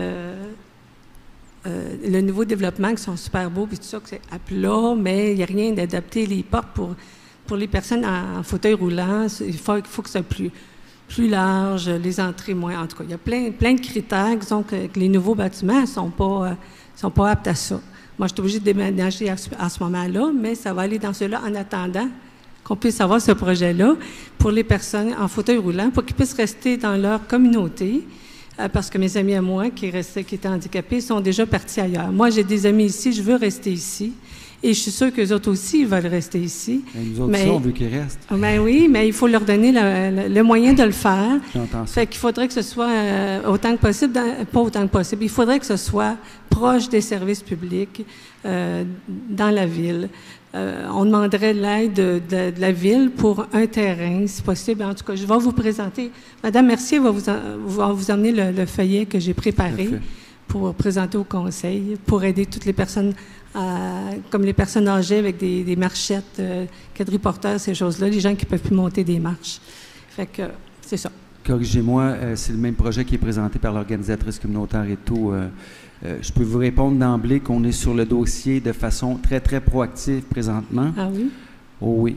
le nouveau développement qui sont super beaux, puis tout ça, que c'est à plat, mais il n'y a rien d'adapté. Les portes pour les personnes en fauteuil roulant, il faut que ce soit plus large, les entrées moins. En tout cas, il y a plein de critères qui sont que les nouveaux bâtiments ne sont pas aptes à ça. Moi, je suis obligée de déménager à ce moment-là, mais ça va aller dans cela en attendant qu'on puisse avoir ce projet-là pour les personnes en fauteuil roulant, pour qu'ils puissent rester dans leur communauté. Parce que mes amis à moi qui étaient handicapés sont déjà partis ailleurs. Moi, j'ai des amis ici, je veux rester ici. Et je suis sûre qu'eux autres aussi veulent rester ici. Et nous autres aussi, on veut qu'ils restent. Ben oui, mais il faut leur donner le moyen de le faire. J'entends ça. Fait qu'il faudrait que ce soit autant que possible, pas autant que possible, il faudrait que ce soit proche des services publics dans la ville. On demanderait l'aide de la ville pour un terrain, si possible. En tout cas, je vais vous présenter. Madame Mercier va vous emmener le feuillet que j'ai préparé pour présenter au conseil, pour aider toutes les personnes, comme les personnes âgées avec des marchettes, quadriporteurs, ces choses-là, les gens qui ne peuvent plus monter des marches. Fait que c'est ça. Corrigez-moi, c'est le même projet qui est présenté par l'organisatrice communautaire et tout. Je peux vous répondre d'emblée qu'on est sur le dossier de façon très, très proactive présentement. Ah oui? Oh oui.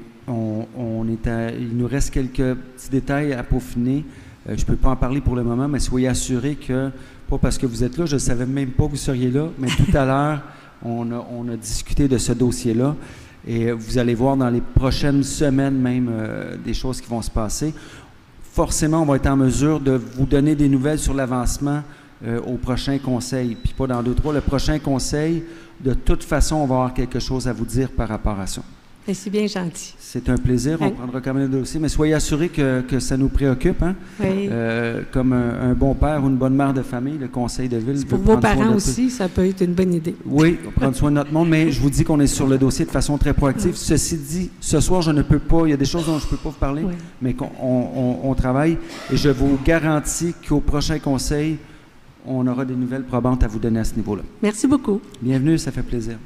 Il nous reste quelques petits détails à peaufiner. Je ne peux pas en parler pour le moment, mais soyez assurés que, pas parce que vous êtes là, je ne savais même pas que vous seriez là, mais tout à l'heure, on a discuté de ce dossier-là. Et vous allez voir dans les prochaines semaines même des choses qui vont se passer. Forcément, on va être en mesure de vous donner des nouvelles sur l'avancement au prochain conseil, puis pas dans 2-3. Le prochain conseil, de toute façon, on va avoir quelque chose à vous dire par rapport à ça. Et c'est bien gentil. C'est un plaisir. On prendra quand même le dossier, mais soyez assurés que ça nous préoccupe. Hein? Oui. Comme un bon père ou une bonne mère de famille, le conseil de ville... Pour vos parents aussi, ça peut être une bonne idée. Oui, prendre soin de notre monde, mais je vous dis qu'on est sur le dossier de façon très proactive. Oui. Ceci dit, ce soir, je ne peux pas... Il y a des choses dont je ne peux pas vous parler, mais qu'on travaille. Et je vous garantis qu'au prochain conseil, on aura des nouvelles probantes à vous donner à ce niveau-là. Merci beaucoup. Bienvenue, ça fait plaisir.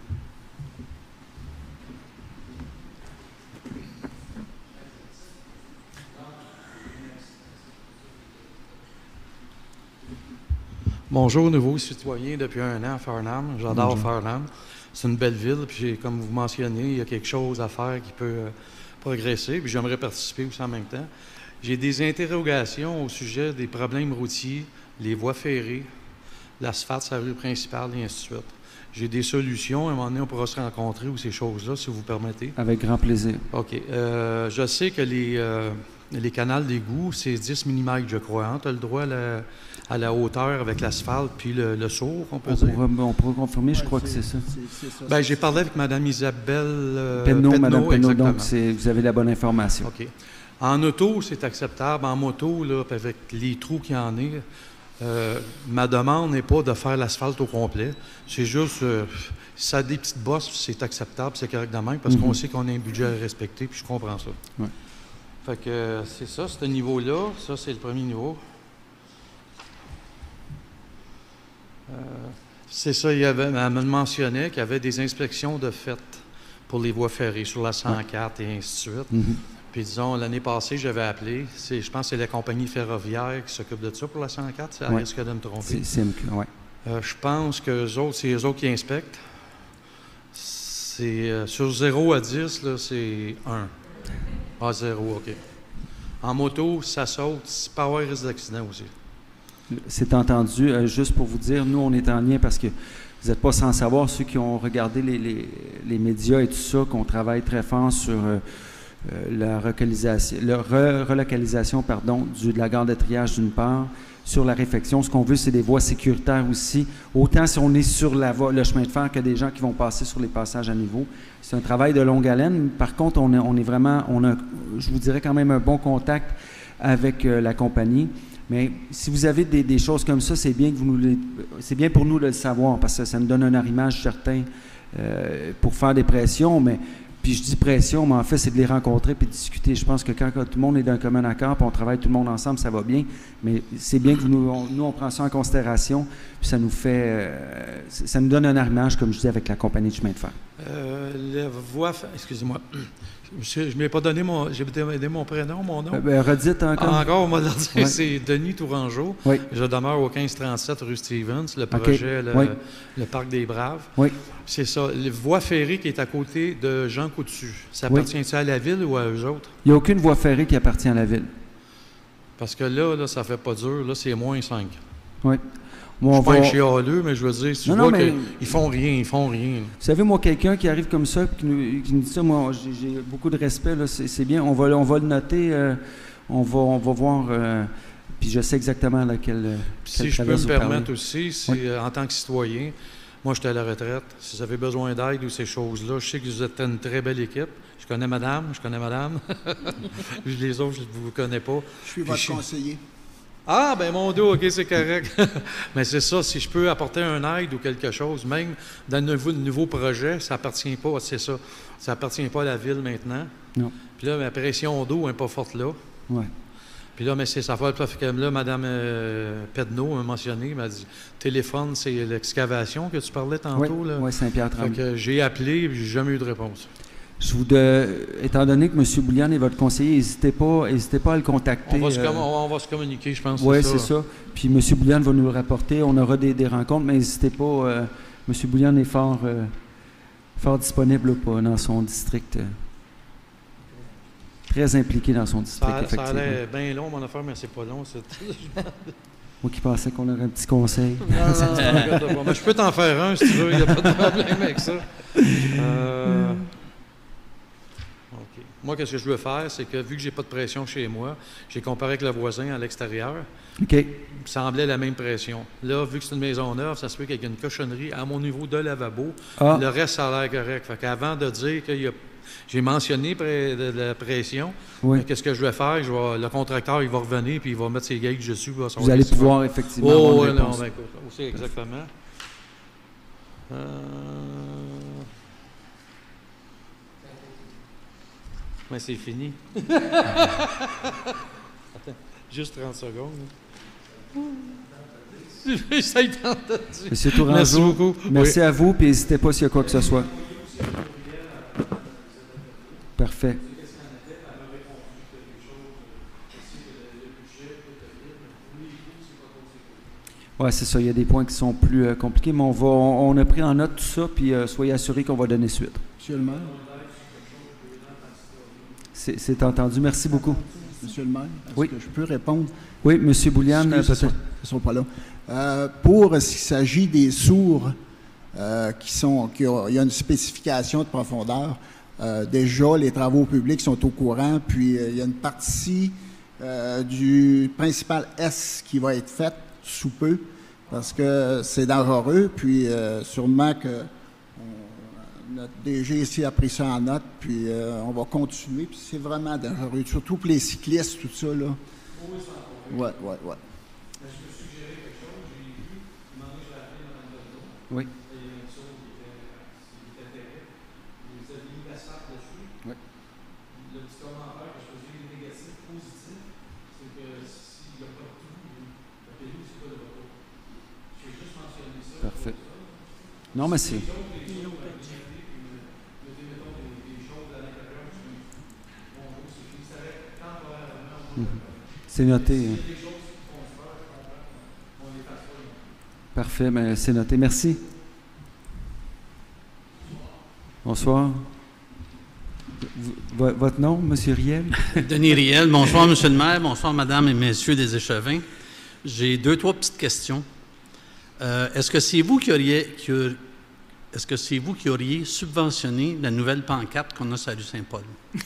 Bonjour, nouveau citoyen depuis 1 an à Farnham. J'adore Farnham. C'est une belle ville, puis comme vous mentionnez, il y a quelque chose à faire qui peut progresser, puis j'aimerais participer aussi en même temps. J'ai des interrogations au sujet des problèmes routiers, les voies ferrées, l'asphalte sur la rue principale et ainsi de suite. J'ai des solutions. À un moment donné, on pourra se rencontrer ou ces choses-là, si vous permettez. Avec grand plaisir. OK. Je sais que les canals d'égout, c'est 10 mm, je crois. Hein? Tu as le droit à la hauteur avec l'asphalte puis le sourd, on peut dire. On pourra confirmer, je crois que c'est ça. Bien, j'ai parlé avec Mme Isabelle Penneau, Mme Penneau, donc vous avez la bonne information. OK. En auto, c'est acceptable. En moto, là, avec les trous qu'il y en a, ma demande n'est pas de faire l'asphalte au complet. C'est juste, si ça a des petites bosses, c'est acceptable, c'est correct de même, parce qu'on sait qu'on a un budget à respecter, puis je comprends ça. Ouais. Fait que c'est ça, ce niveau-là. Ça, c'est le premier niveau. C'est ça, elle me mentionnait qu'il y avait des inspections de fait pour les voies ferrées sur la 104 et ainsi de suite. Puis disons, l'année passée, j'avais appelé, je pense que c'est la compagnie ferroviaire qui s'occupe de ça pour la 104, ça risque de me tromper. Oui. Je pense que c'est eux autres qui inspectent. Sur 0 à 10, là, c'est 1. Ah, 0, OK. En moto, ça saute, il peut y avoir risque d'accident aussi. C'est entendu. Juste pour vous dire, nous, on est en lien parce que vous n'êtes pas sans savoir, ceux qui ont regardé les médias et tout ça, qu'on travaille très fort sur la relocalisation de la gare de triage d'une part, sur la réfection. Ce qu'on veut, c'est des voies sécuritaires aussi, autant si on est sur le chemin de fer que des gens qui vont passer sur les passages à niveau. C'est un travail de longue haleine. Par contre, on a, je vous dirais, quand même un bon contact avec la compagnie. Mais si vous avez des choses comme ça, c'est bien pour nous de le savoir, parce que ça nous donne un arrimage certain pour faire des pressions. Puis je dis pression, mais en fait, c'est de les rencontrer puis de discuter. Je pense que quand tout le monde est d'un commun accord, puis on travaille tout le monde ensemble, ça va bien. Mais c'est bien que nous, on prend ça en considération, puis ça nous donne un arrimage, comme je dis, avec la compagnie de chemin de fer. Excusez-moi. Je ne m'ai pas donné j'ai donné mon prénom, mon nom. Redites encore. Encore, on m'a dit, c'est Denis Tourangeau. Oui. Je demeure au 1537 rue Stevens, le projet, le Parc des Braves. Oui. C'est ça, la voie ferrée qui est à côté de Jean Coutu. Ça appartient-il à la ville ou à eux autres? Il n'y a aucune voie ferrée qui appartient à la ville. Parce que là ça ne fait pas dur. Là, c'est moins 5. Oui. Bon, je ne suis pas un chialeux, mais je veux dire, tu vois qu'ils font rien. Vous savez, moi, quelqu'un qui arrive comme ça et qui nous dit ça, moi, j'ai beaucoup de respect, là, c'est bien. On va le noter, on va voir, puis je sais exactement laquelle si je peux me permettre aussi, en tant que citoyen, moi, j'étais à la retraite. Si vous avez besoin d'aide ou ces choses-là, je sais que vous êtes une très belle équipe. Je connais madame. Les autres, je ne vous connais pas. Je suis votre conseiller. Ah, ben mon dos, OK, c'est correct. Mais c'est ça, si je peux apporter un aide ou quelque chose, même dans le nouveau projet, ça appartient pas, c'est ça. Ça appartient pas à la ville maintenant. Non. Puis là, ma pression d'eau n'est pas forte là. Oui. Puis là, mais c'est ça fait comme là, Mme Pedneau m'a mentionné, m'a dit téléphone, c'est l'excavation que tu parlais tantôt. Oui, Saint-Pierre-Tremblay. Fait que j'ai appelé et j'ai jamais eu de réponse. Étant donné que M. Boulian est votre conseiller, n'hésitez pas à le contacter. On va se communiquer, je pense. Oui, c'est ça. Puis M. Boulian va nous le rapporter. On aura des rencontres, mais n'hésitez pas. M. Boulian est fort disponible dans son district. Très impliqué dans son district, effectivement. Ça a l'air bien long, mon affaire, mais c'est pas long. Moi qui pensais qu'on aurait un petit conseil. Non, mais je peux t'en faire un si tu veux, il n'y a pas de problème avec ça. Okay. Moi, qu'est-ce que je veux faire, c'est que vu que j'ai pas de pression chez moi, j'ai comparé avec le voisin à l'extérieur. OK. Il me semblait la même pression. Là, vu que c'est une maison neuve, ça se peut qu'il y ait une cochonnerie à mon niveau de lavabo. Ah. Le reste, ça a l'air correct. Fait qu'avant de dire que j'ai mentionné de la pression, qu'est-ce que je vais faire? Le contracteur, il va revenir puis il va mettre ses gauges dessus. Vous allez pouvoir effectivement avoir une réponse. Non, écoute, aussi exactement. Mais c'est fini. Attends, juste 30 secondes. Ça y tente. Monsieur Tourangeau, merci beaucoup. Merci à vous, puis n'hésitez pas s'il y a quoi que ce soit. Parfait. Oui, c'est ça. Il y a des points qui sont plus compliqués, mais on a pris en note tout ça, puis soyez assurés qu'on va donner suite. Monsieur le maire. C'est entendu. Merci beaucoup. Monsieur le maire, est-ce que je peux répondre? Oui, M. Boulian, peut-être. Ils ne sont pas là. Pour ce qui s'agit des sourds, il y a une spécification de profondeur. Déjà, les travaux publics sont au courant, puis il y a une partie du principal S qui va être faite sous peu, parce que c'est dangereux, puis sûrement que notre DG ici a pris ça en note, puis on va continuer, puis c'est vraiment dangereux, surtout pour les cyclistes, tout ça, là. Oui. Je peux suggérer quelque chose, j'ai vu, je l'ai appelé Mme Pedneau. Oui. Il y a une chose qui était terrible. Vous avez mis l'asphalte dessus. Oui. Le petit commentaire que je faisais, négatif, positif, c'est que s'il n'y a pas de trou, le pédou, c'est pas de retour. Je vais juste mentionner ça. Non, mais c'est... C'est noté. Parfait, mais c'est noté. Merci. Bonsoir. Votre nom, M. Riel? Denis Riel. Bonsoir, M. le maire. Bonsoir, Madame et Messieurs des Échevins. J'ai 2-3 petites questions. Est-ce que c'est vous qui auriez subventionné la nouvelle pancarte qu'on a sur la rue Saint-Paul?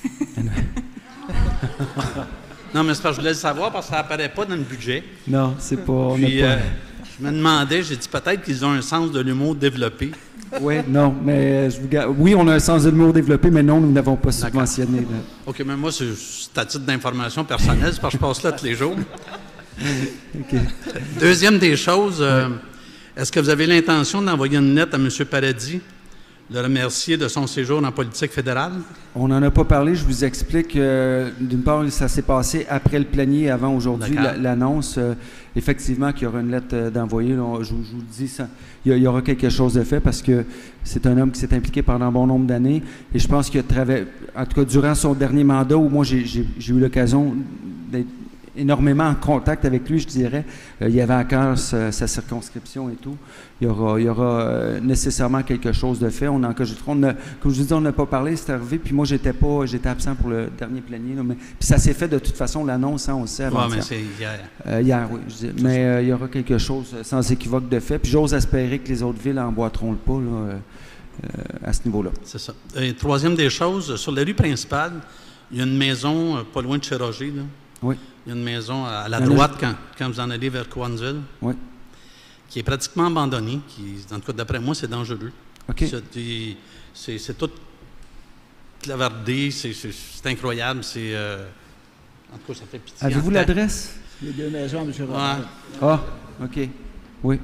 Non, mais c'est parce que je voulais le savoir parce que ça n'apparaît pas dans le budget. Non, c'est pas... Puis, je me demandais, j'ai dit peut-être qu'ils ont un sens de l'humour développé. Oui, non, mais oui, on a un sens de l'humour développé, mais non, nous n'avons pas subventionné. Là. OK, mais moi, c'est à titre d'information personnelle, c'est parce que je passe là tous les jours. OK. Deuxième des choses, est-ce que vous avez l'intention d'envoyer une lettre à M. Paradis, le remercier de son séjour en politique fédérale? On n'en a pas parlé. Je vous explique. D'une part, ça s'est passé après le planier, avant aujourd'hui, l'annonce. Effectivement, qu'il y aura une lettre d'envoyer. Je vous le dis, il y aura quelque chose de fait parce que c'est un homme qui s'est impliqué pendant un bon nombre d'années. Et je pense qu'il a travaillé, en tout cas, durant son dernier mandat, où moi, j'ai eu l'occasion d'être énormément en contact avec lui, je dirais. Il y avait à cœur sa circonscription et tout. Il y aura nécessairement quelque chose de fait. On enregistrera. Comme je vous dis, on n'a pas parlé, c'est arrivé. Puis moi, j'étais absent pour le dernier planier. Là, puis ça s'est fait de toute façon, l'annonce, on le sait avant. Oui, mais c'est hier. Hier, oui. Mais il y aura quelque chose sans équivoque de fait. Puis j'ose espérer que les autres villes emboîteront le pas là, à ce niveau-là. C'est ça. Et troisième des choses, sur la rue principale, il y a une maison pas loin de chez Roger, là. Oui. Il y a une maison à la droite quand vous en allez vers Cowansville, qui est pratiquement abandonnée. En tout cas, d'après moi, c'est dangereux. OK. C'est tout clavardé, c'est incroyable. En tout cas, ça fait pitié. Avez-vous l'adresse? Les deux maisons, M. Robert. Ah, OK. Oui.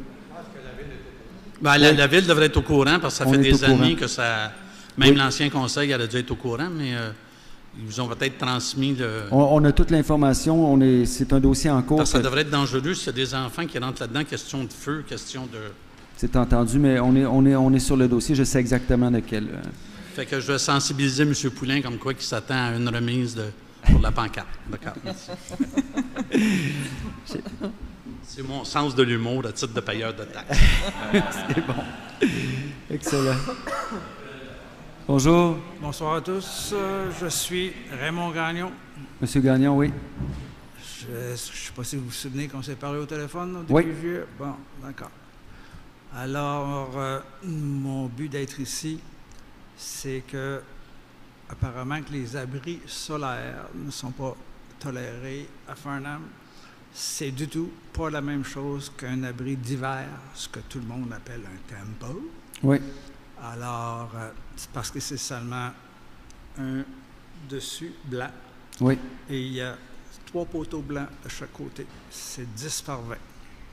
Ben, la ville devrait être au courant parce que ça fait des années que ça... Même l'ancien conseil aurait dû être au courant, mais... Ils vous ont peut-être transmis le... On a toute l'information. C'est un dossier en cours. Parce que ça devrait être dangereux s'il y a des enfants qui rentrent là-dedans. Question de feu, question de... C'est entendu, mais on est sur le dossier. Je sais exactement de quel... Fait que je vais sensibiliser M. Poulain comme quoi qui s'attend à une remise pour la pancarte. D'accord, merci. C'est mon sens de l'humour à titre de payeur de taxes. C'est bon. Excellent. Bonjour. Bonsoir à tous. Je suis Raymond Gagnon. Monsieur Gagnon, oui. Je ne sais pas si vous vous souvenez qu'on s'est parlé au téléphone au début juillet. Bon, d'accord. Alors, mon but d'être ici, c'est que, apparemment, que les abris solaires ne sont pas tolérés à Farnham. C'est du tout pas la même chose qu'un abri d'hiver, ce que tout le monde appelle un tempo. Oui. Alors, c'est parce que c'est seulement un dessus blanc. Oui. Et il y a 3 poteaux blancs de chaque côté. C'est 10 par 20.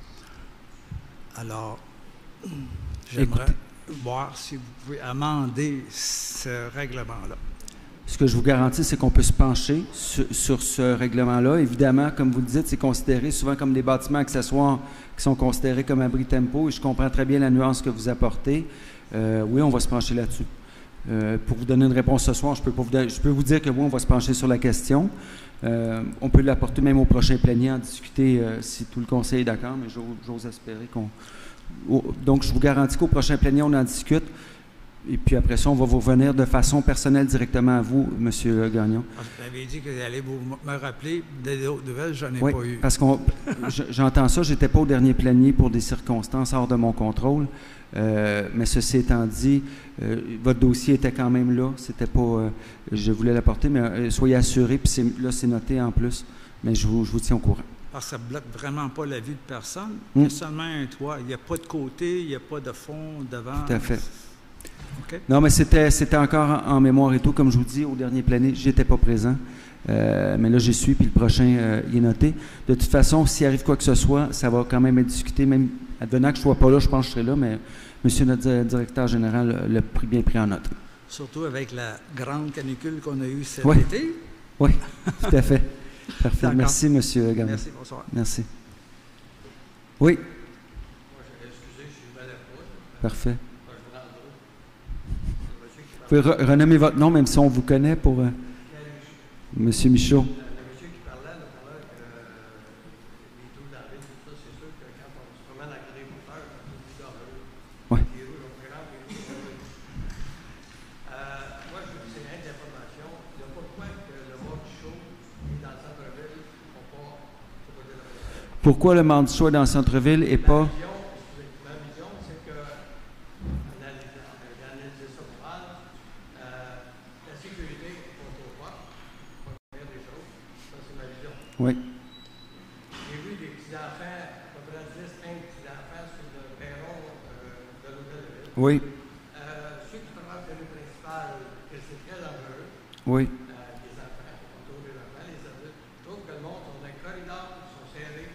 Alors, j'aimerais voir si vous pouvez amender ce règlement-là. Ce que je vous garantis, c'est qu'on peut se pencher sur ce règlement-là. Évidemment, comme vous le dites, c'est considéré souvent comme des bâtiments accessoires qui sont considérés comme abri tempo. Et je comprends très bien la nuance que vous apportez. Oui, on va se pencher là-dessus. Pour vous donner une réponse ce soir, je peux vous dire que oui, on va se pencher sur la question. On peut l'apporter même au prochain plénier, en discuter si tout le conseil est d'accord, mais j'ose espérer qu'on... Donc, je vous garantis qu'au prochain plénier, on en discute. Et puis après ça, on va vous revenir de façon personnelle directement à vous, M. Gagnon. Vous m'avez dit que vous allez me rappeler des autres nouvelles, je n'en ai pas eu. Parce que j'entends ça, je n'étais pas au dernier plénier pour des circonstances hors de mon contrôle. Mais ceci étant dit, votre dossier était quand même là. C'était pas... je voulais l'apporter, mais soyez assurés, puis là, c'est noté en plus. Mais je vous tiens au courant. Parce que ça ne bloque vraiment pas la vue de personne. Il y a seulement un toit. Il n'y a pas de côté, il n'y a pas de fond, devant. Tout à fait. Okay. Non, mais c'était encore en mémoire et tout. Comme je vous dis, au dernier plénier, je n'étais pas présent. Mais là, j'y suis, puis le prochain, il est noté. De toute façon, s'il arrive quoi que ce soit, ça va quand même être discuté. Même advenant que je ne sois pas là, je pense que je serai là, mais monsieur notre directeur général l'a bien pris en note. Surtout avec la grande canicule qu'on a eue cet oui. été. Oui, tout à fait. Parfait. Merci, M. Gagnon. Merci, bonsoir. Merci. Oui. Moi, j'avais excusé, je suis mal à poule. Parfait. Je Vous pouvez renommer votre nom, même si on vous connaît, pour Monsieur Michaud. Pourquoi le mardi chaud est dans le centre-ville et pas... Ma vision, c'est que, analyser ça pour mal, la sécurité contre au pas faire des choses. Ça, c'est ma vision. Oui. J'ai vu des petits-enfants, à peu près 10, 15 petits-enfants sur le perron de l'hôtel de ville. Oui. Ceux qui traversent la rue principale, que c'est très dangereux. Oui. Les enfants, autour des enfants, les adultes. Je trouve que le monde, on a un corridor, ils sont serrés.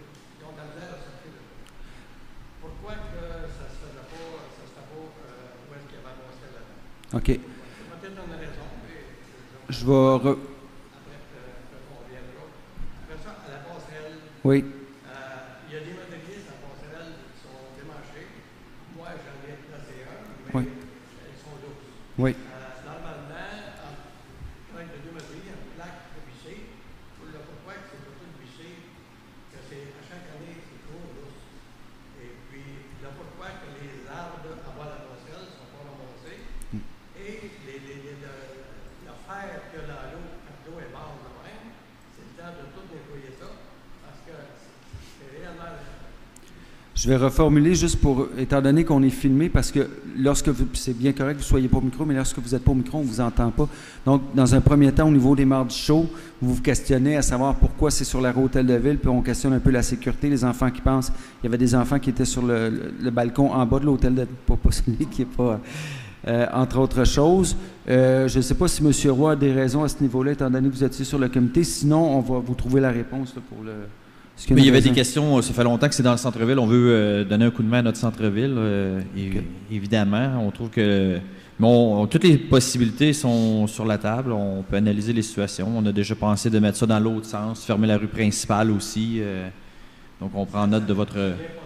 Pourquoi que ça se faisait pas, où est-ce qu'il y avait un hostel là-dedans? OK. C'est peut-être une raison, mais... Je vais... Après, on reviendra. Après ça, à la passerelle, Oui. il y a des motoristes à la passerelle qui sont démanchés. Moi, j'en ai placé un, mais Oui. ils sont 12. Oui. Normalement, avec de deux motoristes, il y a une plaque de bûcher. Pourquoi que c'est pas tout bûché? Que c'est, à chaque année, c'est trop lousse. Et puis, là, pourquoi que les arbres à bas de la passerelle ne sont pas ramassés? Et le fer qu'il y a dans l'eau, quand l'eau est basse de même, c'est le temps de tout nettoyer ça, parce que c'est réellement... Je vais reformuler juste pour, étant donné qu'on est filmé, parce que lorsque vous, c'est bien correct que vous soyez pas au micro, mais lorsque vous n'êtes pas au micro, on ne vous entend pas. Donc, dans un premier temps, au niveau des mardis chauds, vous vous questionnez à savoir pourquoi c'est sur la rue Hôtel de Ville, puis on questionne un peu la sécurité, les enfants qui pensent, il y avait des enfants qui étaient sur le balcon en bas de l'Hôtel de Ville, pas celui qui n'est pas... entre autres choses. Je ne sais pas si M. Roy a des raisons à ce niveau-là, étant donné que vous étiez sur le comité. Sinon, on va vous trouver la réponse là, pour le... Oui, il y avait des questions. Ça fait longtemps que c'est dans le centre-ville. On veut donner un coup de main à notre centre-ville. Évidemment, on trouve que toutes les possibilités sont sur la table. On peut analyser les situations. On a déjà pensé de mettre ça dans l'autre sens, fermer la rue principale aussi. Donc, on prend note de votre...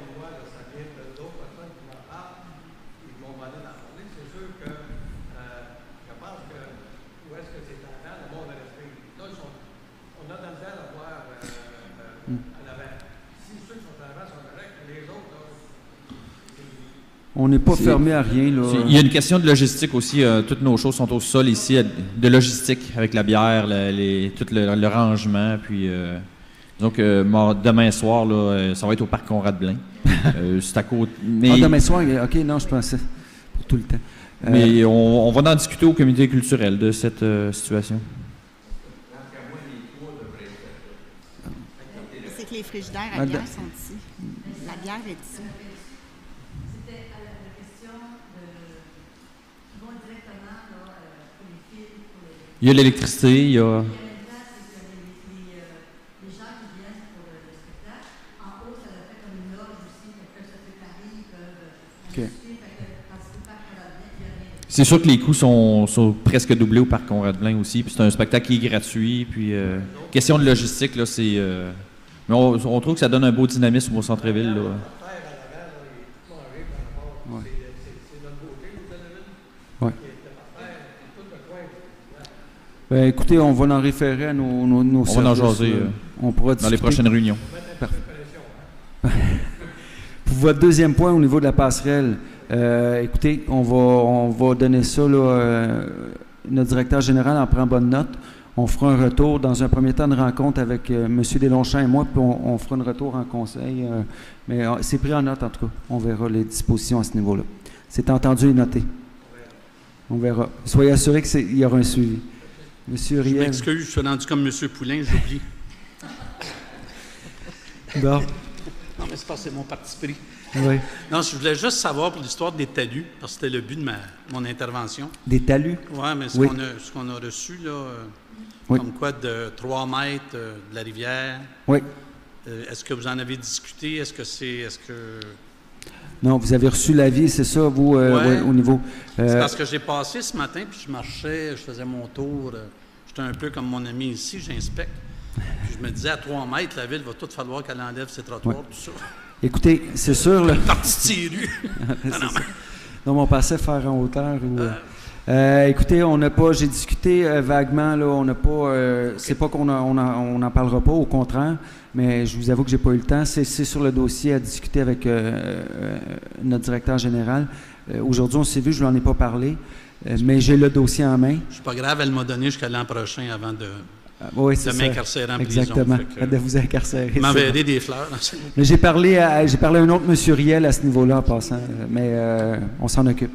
On n'est pas fermé à rien. Là. Il y a une question de logistique aussi. Toutes nos choses sont au sol ici, de logistique avec la bière, tout le rangement. Puis, donc, demain soir, là, ça va être au parc Conrad-Blain. C'est à côté. Mais, demain soir, OK, non, je pensais pour tout le temps. Mais on va en discuter au comité culturel de cette situation. C'est que les frigidaires à bière sont ici. La bière est ici. Il y a l'électricité, il y a... Okay. C'est sûr que les coûts sont presque doublés au parc Conrad-Blain aussi. Puis c'est un spectacle qui est gratuit. Puis question de logistique, là, c'est... mais on trouve que ça donne un beau dynamisme au centre-ville. Là. Ouais. Ben, écoutez, on va en référer à nos services. On va en jaser on pourra dans les prochaines réunions. Pour votre deuxième point au niveau de la passerelle, écoutez, on va donner ça, là, notre directeur général en prend bonne note. On fera un retour dans un premier temps de rencontre avec M. Deslongchamps et moi, puis on fera un retour en conseil. Mais c'est pris en note, en tout cas. On verra les dispositions à ce niveau-là. C'est entendu et noté. On verra. Soyez assurés qu'il y aura un suivi. Monsieur Riel. Je m'excuse, je suis rendu comme M. Poulain, j'oublie. Bon. Non, mais c'est parce que c'est mon parti pris. Oui. Non, je voulais juste savoir pour l'histoire des talus, parce que c'était le but de mon intervention. Des talus? Oui, mais ce qu'on a reçu, là, comme quoi de 3 mètres de la rivière. Oui. Est-ce que vous en avez discuté? Est-ce que... Non, vous avez reçu l'avis, c'est ça, vous, au niveau... C'est parce que j'ai passé ce matin, puis je marchais, je faisais mon tour. J'étais un peu comme mon ami ici, j'inspecte. Puis je me disais, à 3 mètres, la ville va tout falloir qu'elle enlève ses trottoirs, tout ça. Écoutez, c'est sûr... Là... Partie de rues. Non, mais on passait faire en hauteur. Écoutez, on n'a pas, j'ai discuté vaguement, là, on n'a pas, c'est pas qu'on on n'en parlera pas, au contraire, mais je vous avoue que j'ai pas eu le temps. C'est sur le dossier à discuter avec notre directeur général. Aujourd'hui, on s'est vu, je ne lui en ai pas parlé, mais j'ai le dossier en main. C'est pas grave, elle m'a donné jusqu'à l'an prochain avant de m'incarcérer en Exactement, prison. de vous incarcérer. M'enverrer des fleurs. Mais j'ai parlé à un autre monsieur Riel à ce niveau-là en passant, mais on s'en occupe.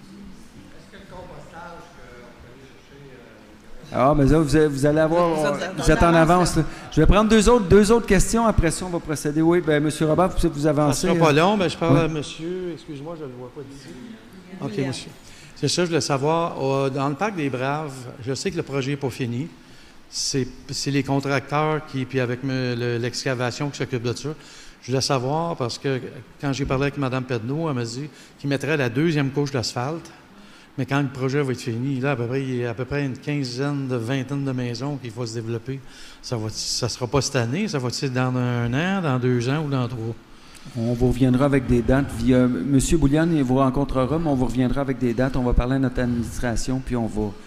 Ah, mais là, vous allez avoir... Vous êtes en avance. Là. Je vais prendre deux autres questions. Après ça, on va procéder. Oui, bien, M. Robert, vous pouvez vous avancer. Ça ne sera pas long. Je parle à monsieur... Excuse-moi, je ne le vois pas d'ici. OK, monsieur. C'est ça, je voulais savoir. Dans le Parc des Braves, je sais que le projet n'est pas fini. C'est les contracteurs puis avec l'excavation qui s'occupent de ça. Je voulais savoir, parce que quand j'ai parlé avec Mme Pedneau, elle m'a dit qu'il mettrait la 2e couche d'asphalte. Mais quand le projet va être fini, là, il y a à peu près une vingtaine de maisons qui vont se développer. Ça ne sera pas cette année, ça va être dans 1 an, dans 2 ans ou dans 3. On vous reviendra avec des dates. M. Boulian, il vous rencontrera, mais on vous reviendra avec des dates. On va parler à notre administration, puis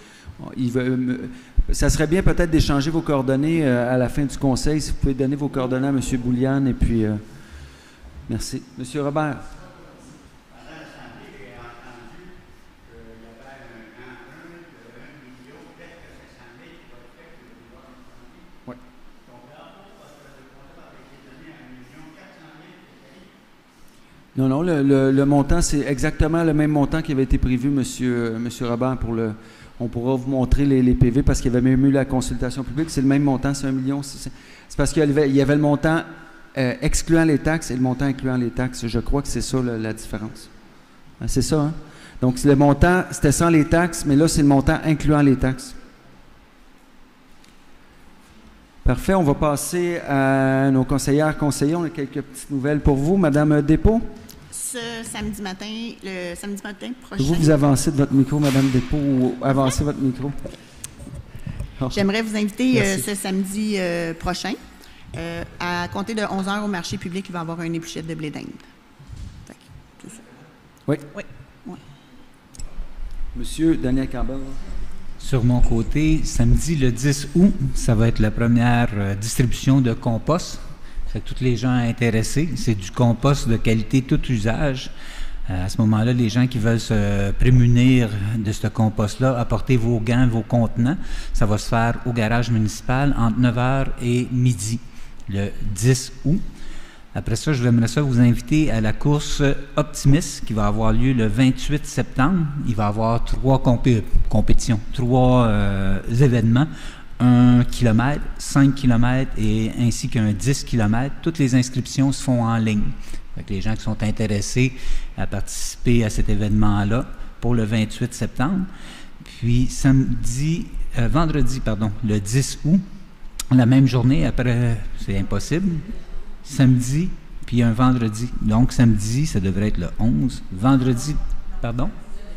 ça serait bien peut-être d'échanger vos coordonnées à la fin du conseil. Si vous pouvez donner vos coordonnées à M. Boulian, et puis... merci. M. Robert. Non, le montant, c'est exactement le même montant qui avait été prévu, Monsieur Robert, on pourra vous montrer les PV parce qu'il y avait même eu la consultation publique. C'est le même montant, c'est 1 million. C'est parce qu'il y avait le montant excluant les taxes et le montant incluant les taxes. Je crois que c'est ça la différence. C'est ça, hein? Donc, le montant, c'était sans les taxes, mais là, c'est le montant incluant les taxes. Parfait, on va passer à nos conseillères, conseillers. On a quelques petites nouvelles pour vous. Madame Despaux? Ce samedi matin prochain. Vous avancez de votre micro, Madame Despaux, ou avancez votre micro. J'aimerais vous inviter ce samedi prochain. À compter de 11h au marché public, il va y avoir une épluchette de blé d'Inde. Oui. Oui. Monsieur Daniel Campbell. Sur mon côté, samedi le 10 août, ça va être la première distribution de compost. Fait que tous les gens intéressés, c'est du compost de qualité tout usage. À ce moment-là, les gens qui veulent se prémunir de ce compost-là, apportez vos gants, vos contenants. Ça va se faire au garage municipal entre 9h et midi, le 10 août. Après ça, j'aimerais vous inviter à la course Optimist qui va avoir lieu le 28 septembre. Il va y avoir 3 compétitions, 3 événements, 1 km, 5 km et ainsi qu'un 10 km. Toutes les inscriptions se font en ligne. Donc, les gens qui sont intéressés à participer à cet événement-là pour le 28 septembre. Puis vendredi, le 10 août, la même journée, après, c'est impossible. Samedi, puis un vendredi. Donc, samedi, ça devrait être le 11. Vendredi, pardon?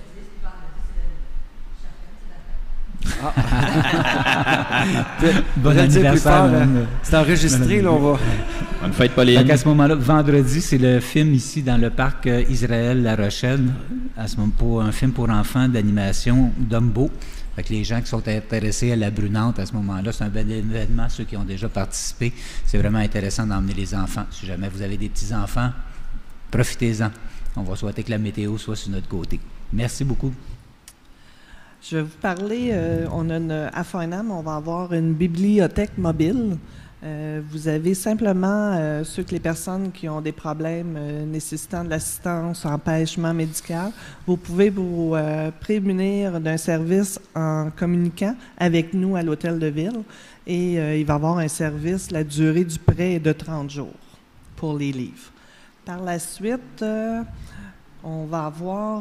Bon anniversaire. C'est enregistré, là, on va... Bonne fête, Pauline. À ce moment-là, vendredi, c'est le film ici dans le parc Israël-La Rochelle, pour un film pour enfants d'animation Dumbo. Fait que les gens qui sont intéressés à la brunante à ce moment-là, c'est un bel événement, ceux qui ont déjà participé. C'est vraiment intéressant d'emmener les enfants. Si jamais vous avez des petits-enfants, profitez-en. On va souhaiter que la météo soit sur notre côté. Merci beaucoup. Je vais vous parler, à Farnham, on va avoir une bibliothèque mobile. Vous avez simplement les personnes qui ont des problèmes nécessitant de l'assistance, empêchement médical. Vous pouvez vous prémunir d'un service en communiquant avec nous à l'Hôtel de Ville. Et il va y avoir un service, la durée du prêt est de 30 jours pour les livres. Par la suite, on va avoir...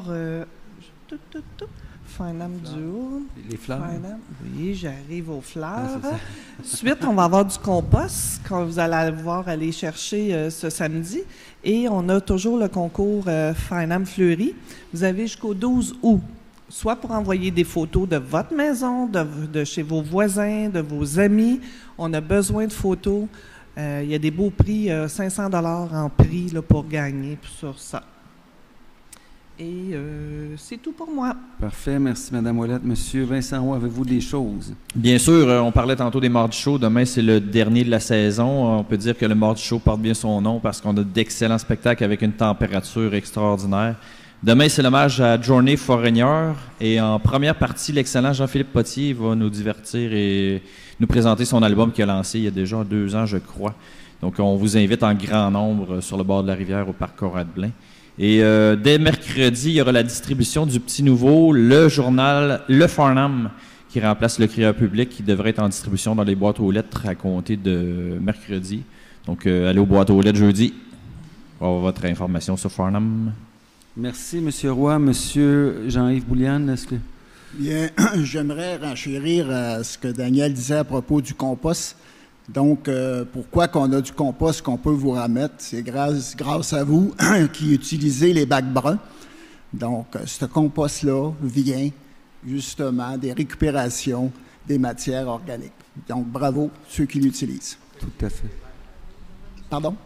Farnham Duo. Les fleurs. Farnham. Oui, j'arrive aux fleurs. Ensuite, on va avoir du compost que vous allez voir aller chercher ce samedi. Et on a toujours le concours Farnham Fleury. Vous avez jusqu'au 12 août, soit pour envoyer des photos de votre maison, de chez vos voisins, de vos amis. On a besoin de photos. Il y a des beaux prix, 500 $ en prix là, pour gagner sur ça. Et c'est tout pour moi. Parfait. Merci, Mme Ouellette. Monsieur Vincent Roy, avez-vous des choses? Bien sûr, on parlait tantôt des Mardis Show. Demain, c'est le dernier de la saison. On peut dire que le Mardi Show porte bien son nom parce qu'on a d'excellents spectacles avec une température extraordinaire. Demain, c'est l'hommage à Journey Foreigner. Et en première partie, l'excellent Jean-Philippe Potier va nous divertir et nous présenter son album qu'il a lancé il y a déjà 2 ans, je crois. Donc, on vous invite en grand nombre sur le bord de la rivière au Parc Conrad-Blain. Et dès mercredi, il y aura la distribution du petit nouveau, le journal Le Farnham, qui remplace le Crieur public, qui devrait être en distribution dans les boîtes aux lettres à compter de mercredi. Donc, allez aux boîtes aux lettres jeudi pour avoir votre information sur Farnham. Merci, M. Roy. M. Jean-Yves Bouliane, est-ce que... Bien, j'aimerais renchérir ce que Daniel disait à propos du compost. Donc, pourquoi qu'on a du compost qu'on peut vous remettre? C'est grâce à vous qui utilisez les bacs bruns. Donc, ce compost-là vient justement des récupérations des matières organiques. Donc, bravo ceux qui l'utilisent. Tout à fait. Pardon?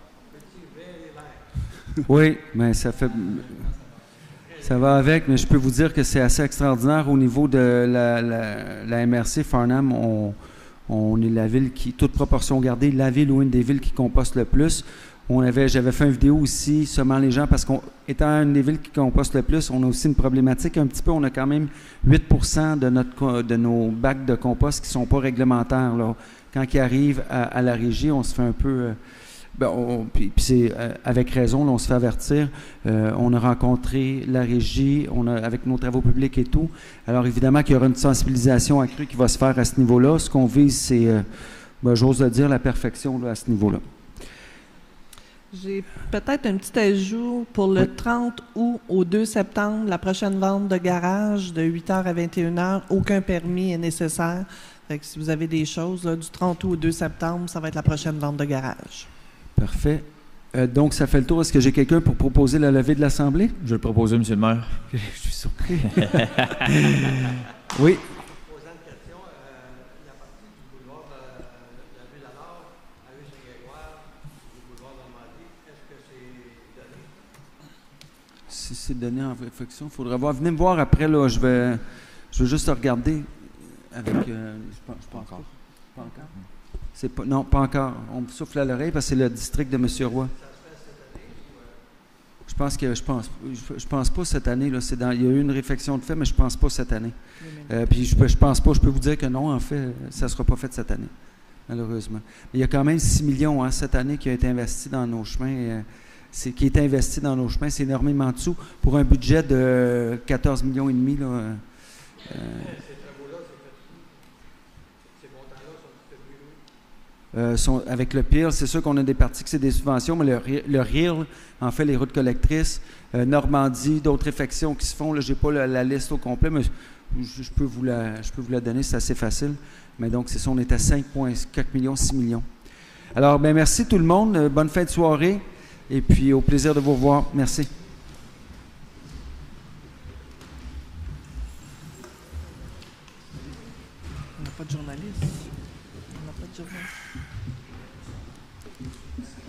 Oui, mais ça va avec, mais je peux vous dire que c'est assez extraordinaire au niveau de la MRC Farnham. On est la ville qui, toute proportion gardée, la ville ou une des villes qui composte le plus. J'avais fait une vidéo aussi, seulement les gens, parce qu'étant une des villes qui composte le plus, on a aussi une problématique un petit peu. On a quand même 8% de nos bacs de compost qui ne sont pas réglementaires. Là. Quand ils arrivent à la régie, on se fait un peu... puis c'est avec raison, là, on se fait avertir. On a rencontré la régie, avec nos travaux publics et tout. Alors évidemment qu'il y aura une sensibilisation accrue qui va se faire à ce niveau-là. Ce qu'on vise, c'est, j'ose le dire, la perfection là, à ce niveau-là. J'ai peut-être un petit ajout pour le 30 août au 2 septembre, la prochaine vente de garage de 8h à 21h. Aucun permis est nécessaire. Fait que si vous avez des choses, là, du 30 août au 2 septembre, ça va être la prochaine vente de garage. Parfait. Donc, ça fait le tour. Est-ce que j'ai quelqu'un pour proposer la levée de l'Assemblée? Je vais le proposer, M. le maire. Je suis surpris. Oui. Posant une question, la partie du boulevard de la ville à Nord, à Saint-Grégoire, du boulevard Normandie, est-ce que c'est donné? Si c'est donné en réflexion, il faudra voir. Venez me voir après, là. Je vais juste regarder avec... je pense pas encore. Pas encore? Non, pas encore. On me souffle à l'oreille parce que c'est le district de M. Roy. Je pense pas cette année. Là, il y a eu une réflexion de fait, mais je pense pas cette année. Puis je pense pas. Je peux vous dire que non, en fait, ça ne sera pas fait cette année, malheureusement. Mais il y a quand même 6 millions cette année qui a été investi dans nos chemins. C'est énormément de sous pour un budget de 14,5 millions. Là, avec le PIL, c'est sûr qu'on a des parties que c'est des subventions, mais le RIL, en fait, les routes collectrices, Normandie, d'autres réflexions qui se font, là, je n'ai pas la liste au complet, mais je peux vous la donner, c'est assez facile. Mais donc, c'est ça, on est à 5,4 millions, 6 millions. Alors, merci tout le monde, bonne fin de soirée, et puis au plaisir de vous revoir. Merci. On n'a pas de journaliste. On n'a pas de journaliste.